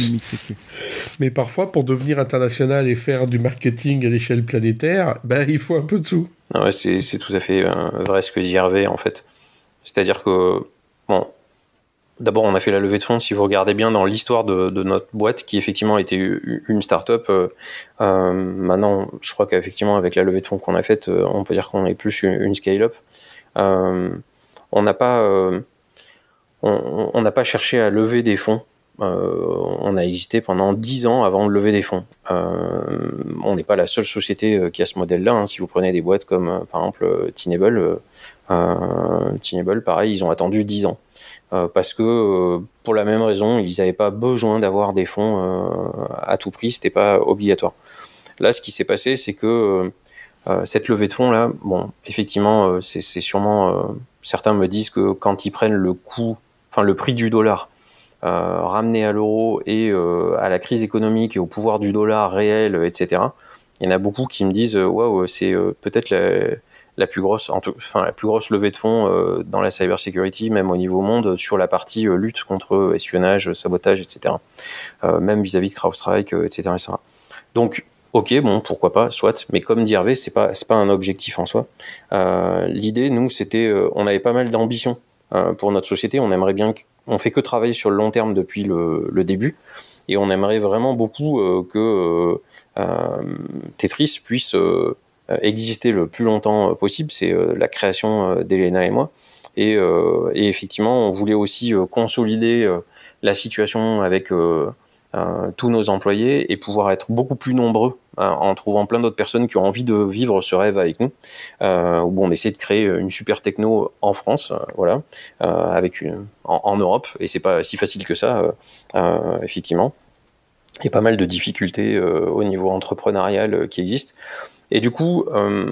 Mais parfois, pour devenir international et faire du marketing à l'échelle planétaire, ben, il faut un peu de sous. Ah ouais, c'est tout à fait vrai ce que dit Hervé, en fait. C'est-à-dire que, bon... D'abord, on a fait la levée de fonds, si vous regardez bien dans l'histoire de notre boîte, qui effectivement était une start-up. Maintenant, je crois qu'effectivement, avec la levée de fonds qu'on a faite, on peut dire qu'on est plus une scale-up. On n'a pas cherché à lever des fonds. On a existé pendant 10 ans avant de lever des fonds. On n'est pas la seule société qui a ce modèle-là, hein. Si vous prenez des boîtes comme, par exemple, Tenable, pareil, ils ont attendu 10 ans. Parce que pour la même raison, ils n'avaient pas besoin d'avoir des fonds à tout prix, c'était pas obligatoire. Là, ce qui s'est passé, c'est que cette levée de fonds là, bon, effectivement, c'est sûrement certains me disent que quand ils prennent le prix du dollar ramené à l'euro et à la crise économique et au pouvoir du dollar réel, etc. Il y en a beaucoup qui me disent waouh, c'est peut-être la plus grosse levée de fonds dans la cybersécurité, même au niveau monde, sur la partie lutte contre espionnage, sabotage, etc. Même vis-à-vis de CrowdStrike, etc., etc. Donc, ok, bon, pourquoi pas, soit. Mais comme dit Hervé, c'est pas un objectif en soi. L'idée, nous, c'était, on avait pas mal d'ambition pour notre société. On aimerait bien, on fait que travailler sur le long terme depuis le début, et on aimerait vraiment beaucoup que Tetris puisse exister le plus longtemps possible. C'est la création d'Elena et moi, et effectivement on voulait aussi consolider la situation avec tous nos employés et pouvoir être beaucoup plus nombreux en trouvant plein d'autres personnes qui ont envie de vivre ce rêve avec nous, où on essaie de créer une super techno en France, voilà, en Europe, et c'est pas si facile que ça, effectivement. Il y a pas mal de difficultés au niveau entrepreneurial qui existent. Et du coup,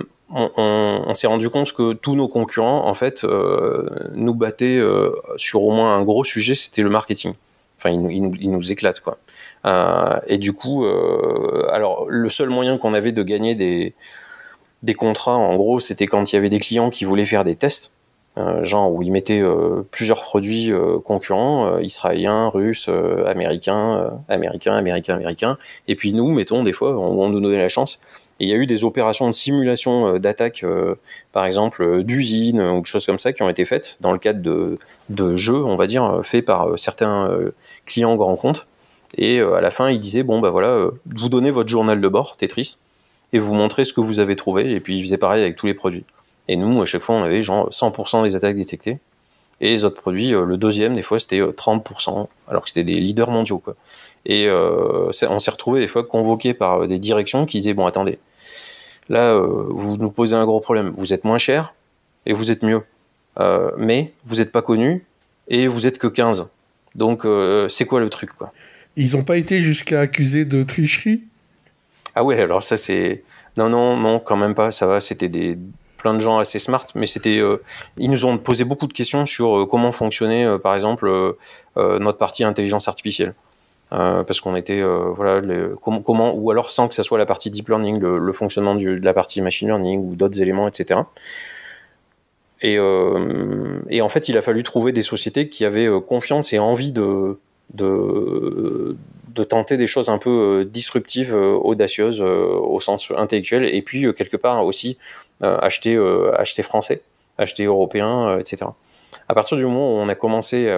on s'est rendu compte que tous nos concurrents, en fait, nous battaient sur au moins un gros sujet, c'était le marketing. Enfin, ils nous éclatent, quoi. Et du coup, alors, le seul moyen qu'on avait de gagner des contrats, en gros, c'était quand il y avait des clients qui voulaient faire des tests, genre où ils mettaient plusieurs produits concurrents, israéliens, russes, américains, et puis nous, mettons, des fois, on nous donnait la chance. Et il y a eu des opérations de simulation d'attaque, par exemple, d'usines ou de choses comme ça qui ont été faites dans le cadre de jeux, on va dire, faits par certains clients grands comptes. Et à la fin, ils disaient, bon, bah voilà, vous donnez votre journal de bord, Tetris, et vous montrez ce que vous avez trouvé. Et puis, ils faisaient pareil avec tous les produits. Et nous, à chaque fois, on avait genre 100% des attaques détectées. Et les autres produits, le deuxième, des fois, c'était 30%, alors que c'était des leaders mondiaux, quoi. Et on s'est retrouvé des fois convoqués par des directions qui disaient, bon, attendez, Là, vous nous posez un gros problème. Vous êtes moins cher et vous êtes mieux. Mais vous n'êtes pas connu et vous êtes que 15. Donc, c'est quoi le truc, quoi? Ils n'ont pas été jusqu'à accuser de tricherie? Ah ouais, alors ça, c'est... Non, quand même pas, ça va, c'était plein de gens assez smart, mais c'était... ils nous ont posé beaucoup de questions sur comment fonctionnait, par exemple, notre partie intelligence artificielle. Parce qu'on était, voilà, comment, ou alors sans que ça soit la partie deep learning, le fonctionnement de la partie machine learning ou d'autres éléments, etc. Et en fait, il a fallu trouver des sociétés qui avaient confiance et envie de tenter des choses un peu disruptives, audacieuses au sens intellectuel, et puis quelque part aussi acheter français, acheter européen, etc. À partir du moment où on a commencé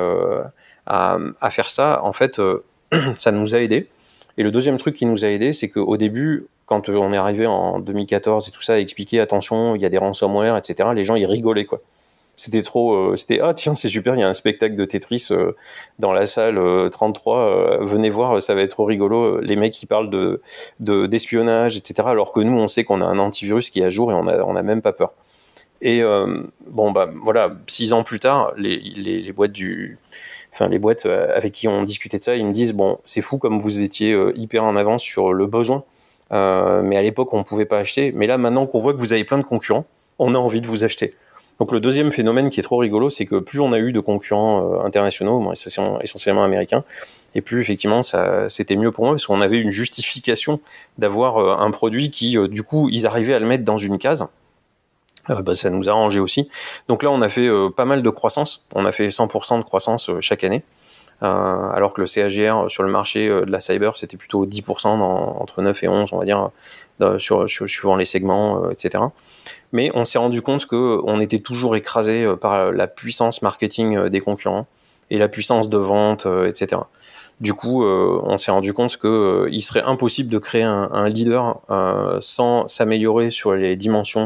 à faire ça, en fait, ça nous a aidés. Et le deuxième truc qui nous a aidés, c'est qu'au début, quand on est arrivé en 2014 et tout ça, à expliquer, attention, il y a des ransomware, etc., les gens, ils rigolaient, quoi. C'était trop, ah tiens, c'est super, il y a un spectacle de Tetris dans la salle 33, venez voir, ça va être trop rigolo. Les mecs qui parlent d'espionnage, etc. Alors que nous, on sait qu'on a un antivirus qui est à jour et on a même pas peur. Et bon, bah voilà, 6 ans plus tard, les boîtes les boîtes avec qui on discutait de ça, ils me disent, bon, c'est fou comme vous étiez hyper en avance sur le besoin, mais à l'époque, on pouvait pas acheter. Mais là, maintenant qu'on voit que vous avez plein de concurrents, on a envie de vous acheter. Donc le deuxième phénomène qui est trop rigolo, c'est que plus on a eu de concurrents internationaux, bon, essentiellement américains, et plus effectivement c'était mieux pour moi, parce qu'on avait une justification d'avoir un produit qui, du coup, ils arrivaient à le mettre dans une case. Bah, ça nous a arrangé aussi. Donc là, on a fait pas mal de croissance. On a fait 100% de croissance chaque année. Alors que le CAGR sur le marché de la cyber, c'était plutôt 10% entre 9 et 11, on va dire, suivant les segments, etc. Mais on s'est rendu compte qu'on était toujours écrasé par la puissance marketing des concurrents et la puissance de vente, etc. Du coup, on s'est rendu compte qu'il serait impossible de créer un leader sans s'améliorer sur les dimensions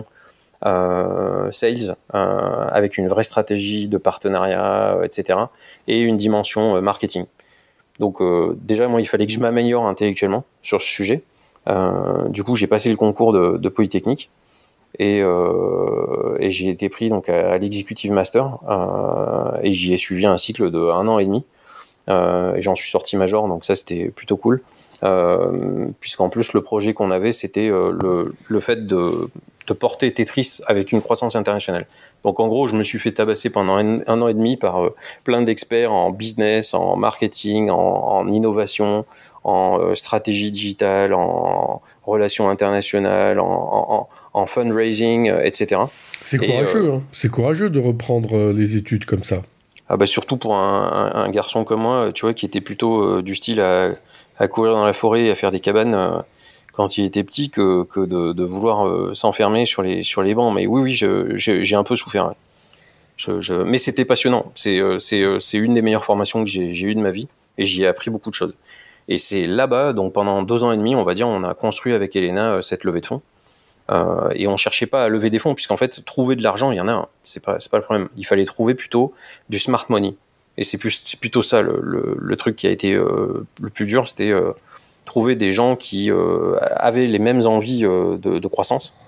sales, avec une vraie stratégie de partenariat, etc. et une dimension marketing. Donc déjà, moi, il fallait que je m'améliore intellectuellement sur ce sujet. Du coup, j'ai passé le concours de Polytechnique et j'ai été pris donc à l'Executive Master et j'y ai suivi un cycle de 1 an et demi. Et j'en suis sorti major, donc ça c'était plutôt cool, puisqu'en plus le projet qu'on avait, c'était le fait de porter Tetris avec une croissance internationale. Donc en gros, je me suis fait tabasser pendant un an et demi par plein d'experts en business, en marketing, en innovation, en stratégie digitale, en relations internationales, en fundraising, etc. C'est courageux, hein. C'est courageux de reprendre les études comme ça. Ah bah surtout pour un garçon comme moi, tu vois, qui était plutôt du style à courir dans la forêt et à faire des cabanes quand il était petit, que de vouloir s'enfermer sur les bancs. Mais oui, j'ai un peu souffert. Mais c'était passionnant. C'est une des meilleures formations que j'ai eues de ma vie, et j'y ai appris beaucoup de choses. Et c'est là-bas, donc pendant 2 ans et demi, on va dire, on a construit avec Elena cette levée de fonds. Et on cherchait pas à lever des fonds, puisqu'en fait, trouver de l'argent, il y en a un. C'est pas le problème. Il fallait trouver plutôt du smart money. Et c'est plutôt ça le truc qui a été le plus dur, c'était trouver des gens qui avaient les mêmes envies de croissance.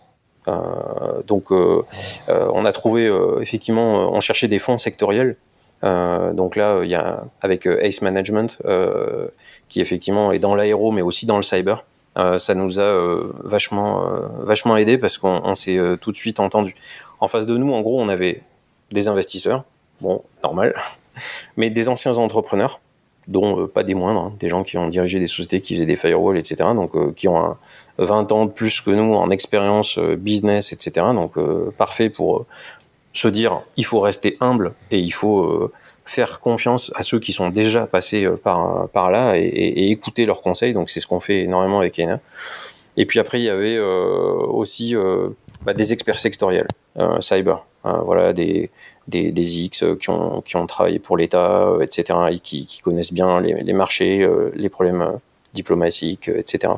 Donc on a trouvé effectivement, on cherchait des fonds sectoriels. Donc là, il y a avec Ace Management qui effectivement est dans l'aéro, mais aussi dans le cyber. Ça nous a vachement aidé, parce qu'on s'est tout de suite entendu. En face de nous, en gros, on avait des investisseurs, bon, normal, mais des anciens entrepreneurs, dont pas des moindres, hein, des gens qui ont dirigé des sociétés qui faisaient des firewalls, etc., donc qui ont 20 ans de plus que nous en expérience business, etc., donc parfait pour se dire, il faut rester humble et il faut faire confiance à ceux qui sont déjà passés par là et écouter leurs conseils. Donc c'est ce qu'on fait énormément avec Elena. Et puis après, il y avait aussi des experts sectoriels, cyber, voilà, des X qui ont travaillé pour l'État, etc., et qui connaissent bien les marchés, les problèmes diplomatiques, etc.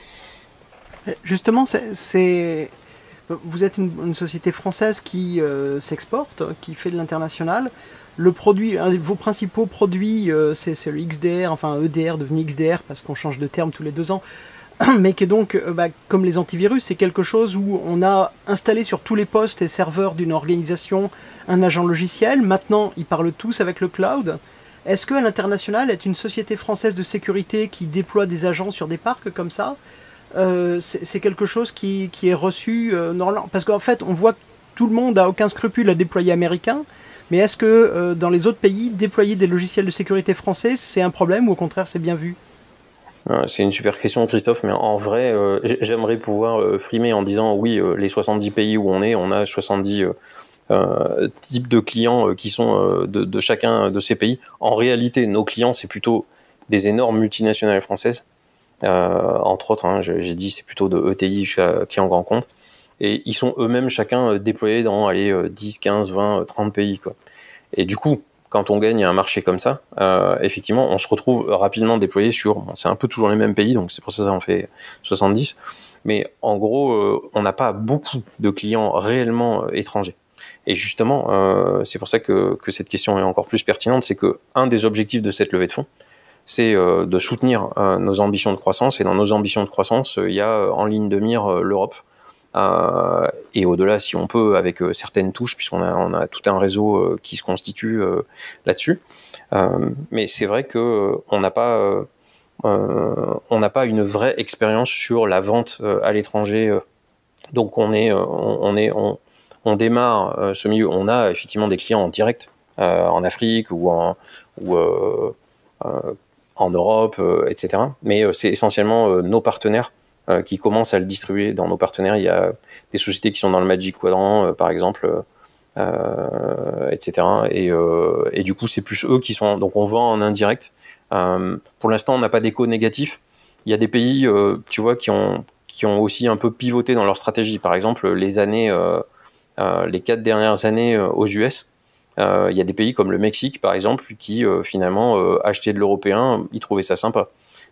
Justement, vous êtes une société française qui s'exporte, qui fait de l'international. Le produit, un de vos principaux produits, c'est le XDR, enfin EDR devenu XDR parce qu'on change de terme tous les 2 ans. mais qui est donc, comme les antivirus, c'est quelque chose où on a installé sur tous les postes et serveurs d'une organisation un agent logiciel. Maintenant, ils parlent tous avec le cloud. Est-ce qu'à l'international, est une société française de sécurité qui déploie des agents sur des parcs comme ça, c'est quelque chose qui est reçu normalement? Parce qu'en fait, on voit que tout le monde n'a aucun scrupule à déployer américain, mais est-ce que dans les autres pays, déployer des logiciels de sécurité français, c'est un problème ou au contraire, c'est bien vu? C'est une super question, Christophe, mais en vrai, j'aimerais pouvoir frimer en disant oui, les 70 pays où on a 70 types de clients qui sont de chacun de ces pays. En réalité, nos clients, c'est plutôt des énormes multinationales françaises. Entre autres, hein, j'ai dit, c'est plutôt de ETI qui en grand compte. Et ils sont eux-mêmes chacun déployés dans 10, 15, 20, 30 pays, quoi. Et du coup, quand on gagne un marché comme ça, effectivement, on se retrouve rapidement déployé sur... c'est un peu toujours les mêmes pays, donc c'est pour ça que ça en fait 70. Mais en gros, on n'a pas beaucoup de clients réellement étrangers. Et justement, c'est pour ça que cette question est encore plus pertinente, c'est que un des objectifs de cette levée de fonds, c'est de soutenir nos ambitions de croissance. Et dans nos ambitions de croissance, il y a en ligne de mire l'Europe. Et au-delà, si on peut, avec certaines touches, puisqu'on a tout un réseau qui se constitue là-dessus. Mais c'est vrai que on n'a pas une vraie expérience sur la vente à l'étranger. Donc on démarre ce milieu. On a effectivement des clients en direct en Afrique ou en Europe, etc. Mais c'est essentiellement nos partenaires qui commencent à le distribuer. Dans nos partenaires, il y a des sociétés qui sont dans le Magic Quadrant, par exemple, etc. Et du coup, c'est plus eux qui sont... Donc on vend en indirect. Pour l'instant, on n'a pas d'écho négatif. Il y a des pays, tu vois, qui ont aussi un peu pivoté dans leur stratégie. Par exemple, les 4 dernières années aux US, il y a des pays comme le Mexique, par exemple, qui finalement achetaient de l'européen. Ils trouvaient ça sympa.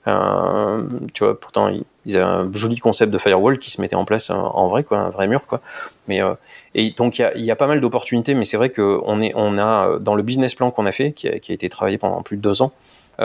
Tu vois, pourtant ils avaient un joli concept de firewall qui se mettait en place en vrai, quoi, un vrai mur, quoi. Mais et donc il y a pas mal d'opportunités, mais c'est vrai que on a dans le business plan qu'on a fait, qui a été travaillé pendant plus de 2 ans,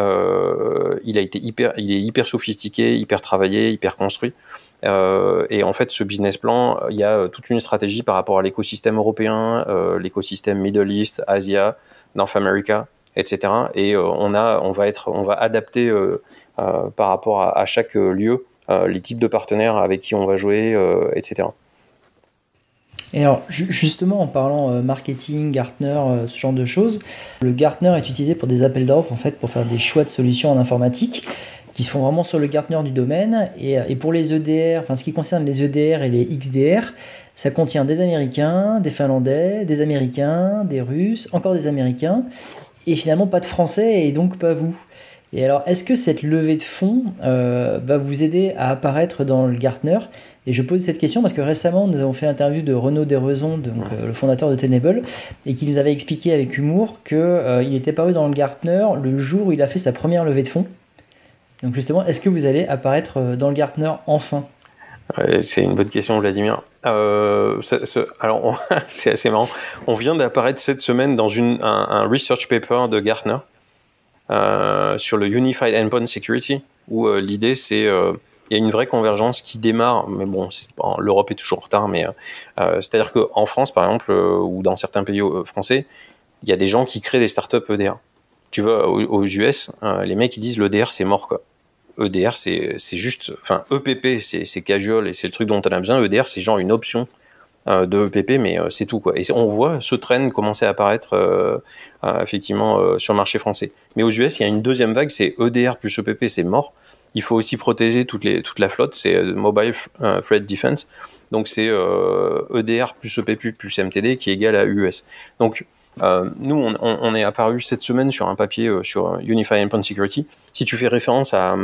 il est hyper sophistiqué, hyper travaillé, hyper construit. Et en fait, ce business plan, il y a toute une stratégie par rapport à l'écosystème européen, l'écosystème Middle East, Asia, North America, etc. Et on va adapter par rapport à chaque lieu les types de partenaires avec qui on va jouer, etc. Et alors, justement, en parlant marketing, Gartner, ce genre de choses, le Gartner est utilisé pour des appels d'offres, en fait, pour faire des choix de solutions en informatique, qui se font vraiment sur le Gartner du domaine. Et pour les EDR, enfin, ce qui concerne les EDR et les XDR, ça contient des Américains, des Finlandais, des Américains, des Russes, encore des Américains, et finalement pas de Français, et donc pas vous. Et alors, est-ce que cette levée de fonds va vous aider à apparaître dans le Gartner? Et je pose cette question parce que récemment, nous avons fait l'interview de Renaud Desrezons, le fondateur de Tenable, et qui nous avait expliqué avec humour qu'il était paru dans le Gartner le jour où il a fait sa première levée de fonds. Donc justement, est-ce que vous allez apparaître dans le Gartner enfin? C'est une bonne question, Vladimir. Alors, c'est assez marrant. On vient d'apparaître cette semaine dans un research paper de Gartner sur le Unified Endpoint Security, où l'idée c'est il y a une vraie convergence qui démarre, mais bon, l'Europe est toujours en retard, mais c'est-à-dire qu'en France, par exemple, ou dans certains pays français, il y a des gens qui créent des startups EDR. Tu vois, aux US, les mecs ils disent l'EDR c'est mort, quoi. EDR c'est juste, enfin EPP c'est casual et c'est le truc dont on a besoin. EDR c'est genre une option de EPP, mais c'est tout, quoi. Et on voit ce trend commencer à apparaître effectivement sur le marché français. Mais aux US, il y a une deuxième vague, c'est EDR plus EPP, c'est mort. Il faut aussi protéger toute la flotte, c'est Mobile Threat Defense. Donc c'est EDR plus EPP plus MTD qui est égal à US. Donc nous, on est apparu cette semaine sur un papier sur Unified Endpoint Security. Si tu fais référence à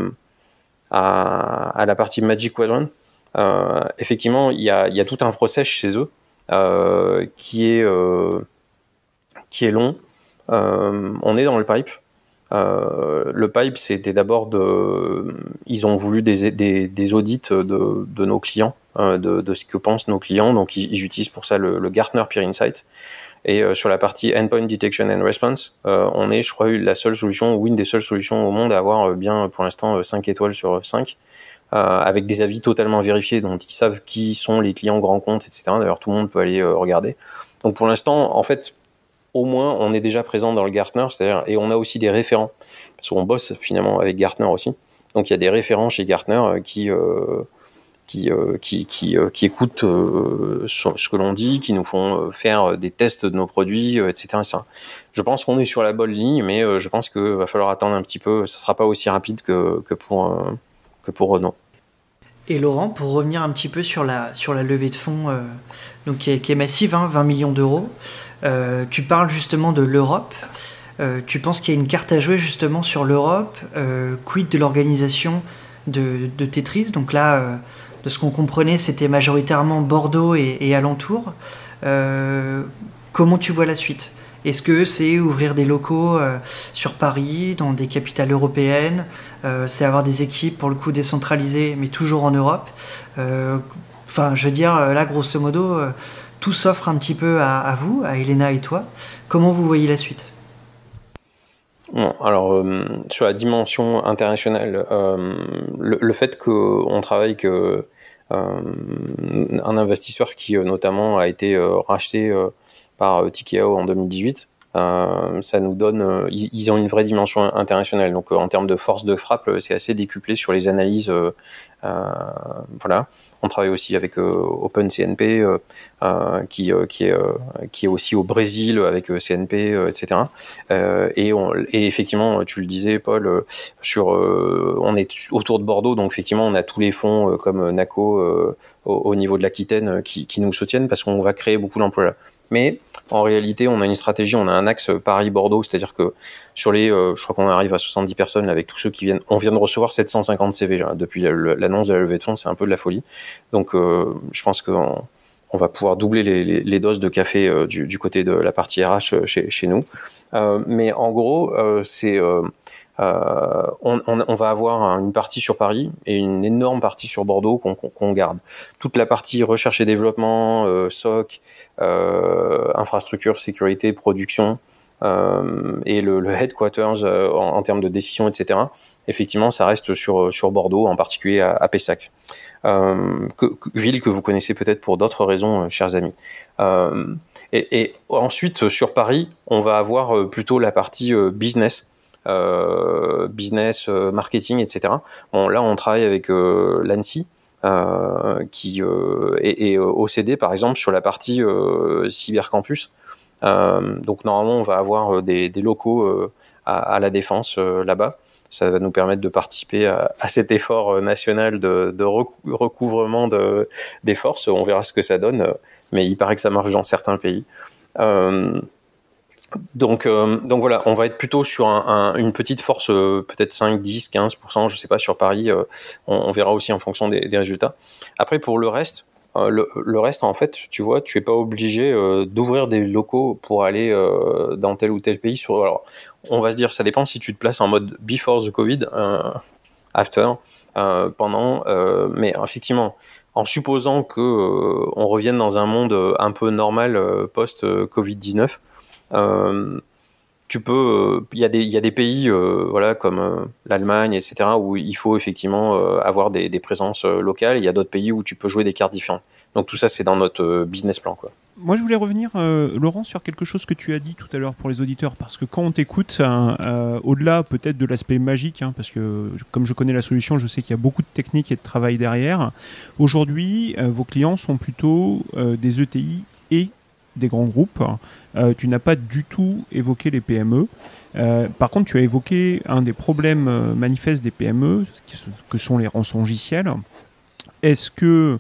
la partie Magic Quadrant, effectivement, il y a tout un process chez eux qui est long. On est dans le pipe. Le pipe, c'était d'abord ils ont voulu des audits de nos clients, de ce que pensent nos clients. Donc, ils utilisent pour ça le Gartner Peer Insight. Et sur la partie Endpoint Detection and Response, on est, je crois, la seule solution, ou une des seules solutions au monde à avoir bien, pour l'instant, 5 étoiles sur 5. avec des avis totalement vérifiés, dont ils savent qui sont les clients grands comptes, etc. D'ailleurs, tout le monde peut aller regarder. Donc pour l'instant, en fait, au moins, on est déjà présent dans le Gartner, c'est-à-dire, et on a aussi des référents, parce qu'on bosse finalement avec Gartner aussi. Donc il y a des référents chez Gartner qui écoutent ce que l'on dit, qui nous font faire des tests de nos produits, etc. Je pense qu'on est sur la bonne ligne, mais je pense qu'il va falloir attendre un petit peu. Ça ne sera pas aussi rapide que pour Renault. Et Laurent, pour revenir un petit peu sur la levée de fonds donc qui est massive, 20 millions d'euros, tu parles justement de l'Europe. Tu penses qu'il y a une carte à jouer justement sur l'Europe, quid de l'organisation de Tetris? Donc là, de ce qu'on comprenait, c'était majoritairement Bordeaux et alentours. Comment tu vois la suite? Est-ce que c'est ouvrir des locaux sur Paris, dans des capitales européennes? C'est avoir des équipes, pour le coup, décentralisées, mais toujours en Europe? Enfin, je veux dire, là, grosso modo, tout s'offre un petit peu à vous, à Elena et toi. Comment vous voyez la suite? Bon, alors, sur la dimension internationale, le fait qu'on travaille avec un investisseur qui, notamment, a été racheté par Tikehau en 2018, ça nous donne, ils ont une vraie dimension internationale, donc en termes de force de frappe, c'est assez décuplé sur les analyses. Voilà, on travaille aussi avec OpenCNP, qui est aussi au Brésil avec CNP, etc. Et effectivement, tu le disais, Paul, on est autour de Bordeaux, donc effectivement, on a tous les fonds comme NACO au niveau de l'Aquitaine qui nous soutiennent parce qu'on va créer beaucoup d'emplois là. Mais en réalité, on a une stratégie, on a un axe Paris-Bordeaux, c'est-à-dire que sur les, je crois qu'on arrive à 70 personnes avec tous ceux qui viennent. On vient de recevoir 750 CV là, depuis l'annonce de la levée de fonds, c'est un peu de la folie. Donc, je pense qu'on va pouvoir doubler les doses de café du côté de la partie RH chez nous. Mais en gros, on va avoir une partie sur Paris et une énorme partie sur Bordeaux qu'on garde. Toute la partie recherche et développement, SOC, infrastructure, sécurité, production, et le headquarters en termes de décision, etc. Effectivement, ça reste sur Bordeaux, en particulier à Pessac, ville que vous connaissez peut-être pour d'autres raisons, chers amis. Et ensuite, sur Paris, on va avoir plutôt la partie business, marketing, etc. Bon, là, on travaille avec l'ANSSI, et OCD, par exemple, sur la partie cybercampus. Donc normalement, on va avoir des locaux à la Défense là-bas. Ça va nous permettre de participer à cet effort national de recouvrement des forces. On verra ce que ça donne, mais il paraît que ça marche dans certains pays. Donc voilà, on va être plutôt sur une petite force, peut-être 5, 10, 15%, je sais pas, sur Paris. On verra aussi en fonction des résultats. Après, pour le reste, en fait, tu vois, tu es pas obligé d'ouvrir des locaux pour aller dans tel ou tel pays. Alors, on va se dire, ça dépend si tu te places en mode before the Covid, after, pendant. Mais effectivement, en supposant que on revienne dans un monde un peu normal post-Covid-19, tu peux, il y a des pays, voilà, comme l'Allemagne, etc., où il faut effectivement avoir des présences locales. Il y a d'autres pays où tu peux jouer des cartes différentes. Donc tout ça, c'est dans notre business plan, quoi. Moi, je voulais revenir, Laurent, sur quelque chose que tu as dit tout à l'heure pour les auditeurs, parce que quand on t'écoute, au-delà peut-être de l'aspect magique, parce que comme je connais la solution, je sais qu'il y a beaucoup de techniques et de travail derrière. Aujourd'hui, vos clients sont plutôt des ETI et des grands groupes. Tu n'as pas du tout évoqué les PME. Par contre, tu as évoqué un des problèmes manifestes des PME, que sont les rançongiciels. Est-ce que...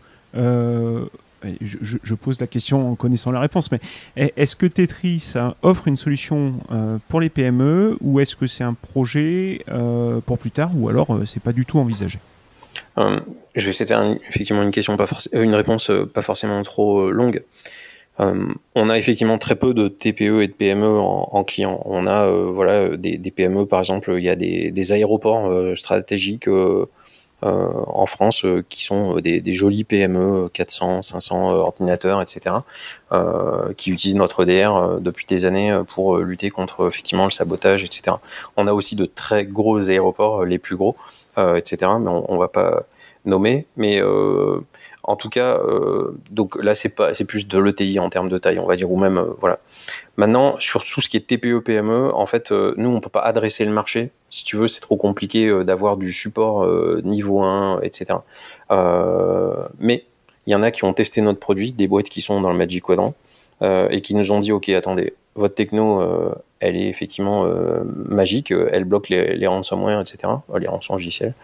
je pose la question en connaissant la réponse, mais est-ce que Tetris offre une solution pour les PME, ou est-ce que c'est un projet pour plus tard, ou alors c'est pas du tout envisagé? Je vais essayer de faire effectivement une réponse pas forcément trop longue. On a effectivement très peu de TPE et de PME en clients. On a voilà, des PME, par exemple, il y a des aéroports stratégiques en France qui sont des jolis PME, 400, 500 ordinateurs, etc., qui utilisent notre EDR depuis des années pour lutter contre effectivement le sabotage, etc. On a aussi de très gros aéroports, les plus gros, etc., mais on va pas nommer, mais en tout cas, donc là c'est plus de l'ETI en termes de taille, on va dire, ou même voilà. Maintenant, sur tout ce qui est TPE, PME, en fait, nous on peut pas adresser le marché. Si tu veux, c'est trop compliqué d'avoir du support niveau 1, etc. Mais il y en a qui ont testé notre produit, des boîtes qui sont dans le Magic Quadrant, et qui nous ont dit, ok, attendez, votre techno, elle est effectivement magique, elle bloque les ransomware, etc., les rançons logiciels,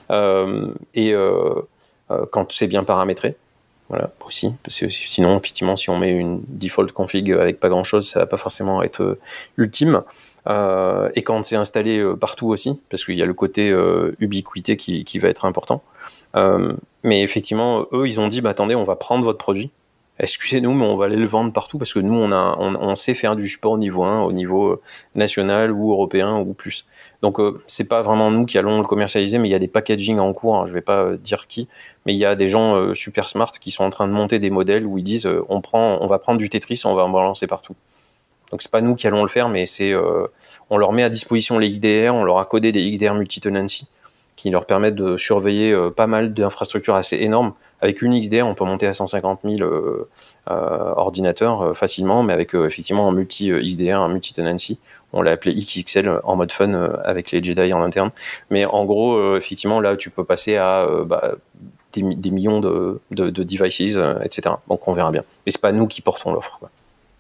quand c'est bien paramétré, voilà, aussi, parce que sinon, effectivement, si on met une default config avec pas grand-chose, ça va pas forcément être ultime, et quand c'est installé partout aussi, parce qu'il y a le côté ubiquité qui va être important, mais effectivement, eux, ils ont dit, bah attendez, on va prendre votre produit, excusez-nous, mais on va aller le vendre partout parce que nous, on sait faire du support au niveau 1, au niveau national ou européen ou plus. Donc, c'est pas vraiment nous qui allons le commercialiser, mais il y a des packaging en cours, hein, je vais pas dire qui, mais il y a des gens super smart qui sont en train de monter des modèles où ils disent on va prendre du Tetris, on va en balancer partout. Donc, c'est pas nous qui allons le faire, mais on leur met à disposition les XDR, on leur a codé des XDR multi-tenancy qui leur permettent de surveiller pas mal d'infrastructures assez énormes. Avec une XDR, on peut monter à 150 000 ordinateurs facilement, mais avec effectivement un multi-XDR, un multi-tenancy. On l'a appelé XXL en mode fun avec les Jedi en interne. Mais en gros, effectivement, là, tu peux passer à des millions de devices, etc. Donc on verra bien. Mais c'est pas nous qui portons l'offre, quoi.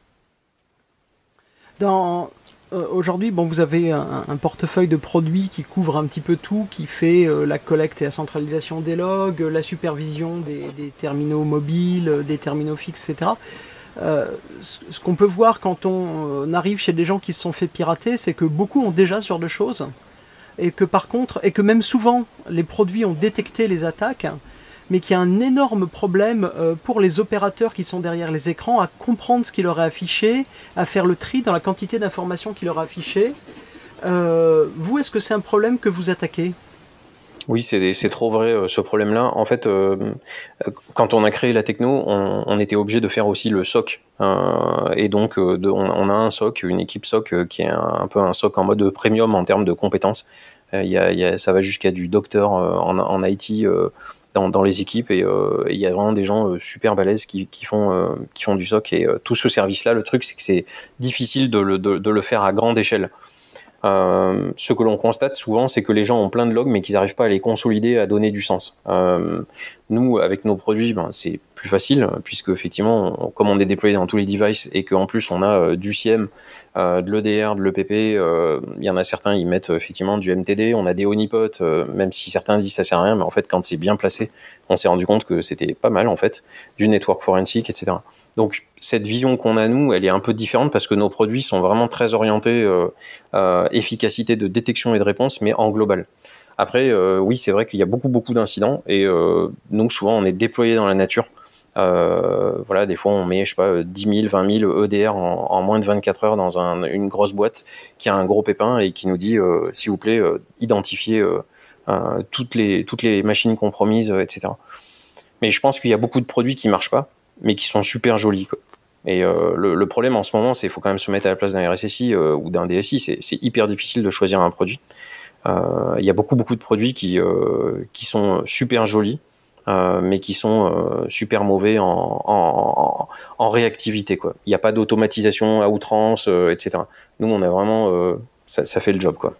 Aujourd'hui, vous avez un portefeuille de produits qui couvre un petit peu tout, qui fait la collecte et la centralisation des logs, la supervision des terminaux mobiles, des terminaux fixes, etc. Ce qu'on peut voir quand on arrive chez des gens qui se sont fait pirater, c'est que beaucoup ont déjà ce genre de choses, et que même souvent, les produits ont détecté les attaques, mais qu'il y a un énorme problème pour les opérateurs qui sont derrière les écrans à comprendre ce qui leur est affiché, à faire le tri dans la quantité d'informations qui leur est affichée. Vous, est-ce que c'est un problème que vous attaquez ? Oui, c'est trop vrai ce problème-là. En fait, quand on a créé la techno, on était obligé de faire aussi le SOC. Et donc, on a un SOC, une équipe SOC qui est un peu un SOC en mode premium en termes de compétences. Ça va jusqu'à du docteur en IT dans les équipes, et il y a vraiment des gens super balèzes qui font du SOC, et tout ce service-là, le truc, c'est que c'est difficile de le faire à grande échelle. Ce que l'on constate souvent, c'est que les gens ont plein de logs, mais qu'ils n'arrivent pas à les consolider, à donner du sens. Nous, avec nos produits, c'est plus facile, puisque effectivement, comme on est déployé dans tous les devices, et qu'en plus on a du SIEM, de l'EDR, de l'EPP, il y en a certains, ils mettent effectivement du MTD, on a des honeypots, même si certains disent ça sert à rien, mais en fait, quand c'est bien placé, on s'est rendu compte que c'était pas mal, en fait, du network forensic, etc. Donc, cette vision qu'on a, nous, elle est un peu différente, parce que nos produits sont vraiment très orientés efficacité de détection et de réponse, mais en global. Après, oui, c'est vrai qu'il y a beaucoup d'incidents, et nous, souvent, on est déployé dans la nature. Voilà, des fois, on met, 10 000, 20 000 EDR en moins de 24 heures dans une grosse boîte qui a un gros pépin et qui nous dit, s'il vous plaît, identifiez toutes les machines compromises, etc. Mais je pense qu'il y a beaucoup de produits qui marchent pas, mais qui sont super jolis, quoi. Et le problème en ce moment, c'est qu'il faut quand même se mettre à la place d'un RSSI ou d'un DSI. C'est hyper difficile de choisir un produit. Il y a beaucoup de produits qui sont super jolis, mais qui sont super mauvais en réactivité, quoi. Il n'y a pas d'automatisation à outrance, etc. Nous, on a vraiment... ça fait le job, quoi.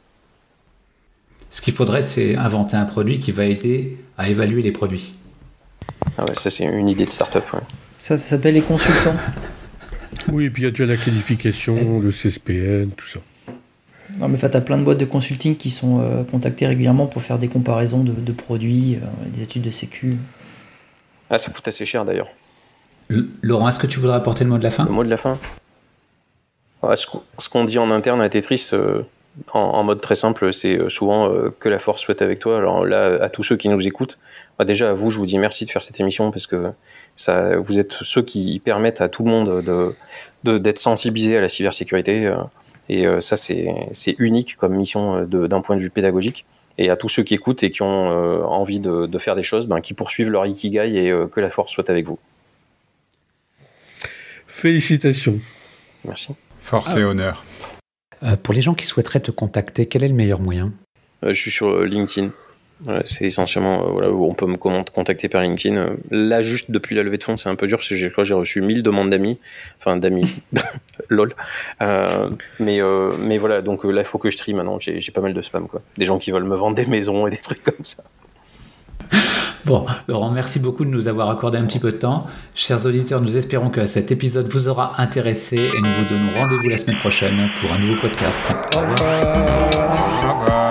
Ce qu'il faudrait, c'est inventer un produit qui va aider à évaluer les produits. Ah ouais, ça, c'est une idée de start-up, ouais. Ça s'appelle les consultants. Oui, et puis il y a déjà la qualification, le CSPN, tout ça. Non, mais t'as plein de boîtes de consulting qui sont contactées régulièrement pour faire des comparaisons de produits, des études de sécu. Ah, ça coûte assez cher, d'ailleurs. Laurent, est-ce que tu voudrais apporter le mot de la fin ? Le mot de la fin ? Ce qu'on dit en interne à Tetris, en mode très simple, c'est souvent que la force soit avec toi. Alors là, à tous ceux qui nous écoutent, déjà à vous, je vous dis merci de faire cette émission, parce que vous êtes ceux qui permettent à tout le monde d'être sensibilisé à la cybersécurité, et ça, c'est unique comme mission d'un point de vue pédagogique. Et à tous ceux qui écoutent et qui ont envie de faire des choses, qui poursuivent leur ikigai, et que la force soit avec vous. Félicitations. Merci. Force et honneur. Pour les gens qui souhaiteraient te contacter, quel est le meilleur moyen ? Je suis sur LinkedIn. Ouais, c'est essentiellement voilà, où on peut me contacter par LinkedIn. Là, juste depuis la levée de fonds, c'est un peu dur parce que j'ai reçu 1000 demandes d'amis. Enfin, d'amis. Lol. Mais voilà, donc là, il faut que je trie maintenant. J'ai pas mal de spam, quoi. Des gens qui veulent me vendre des maisons et des trucs comme ça. Bon, Laurent, merci beaucoup de nous avoir accordé un petit peu de temps. Chers auditeurs, nous espérons que cet épisode vous aura intéressé et nous vous donnons rendez-vous la semaine prochaine pour un nouveau podcast. Au revoir. Au revoir.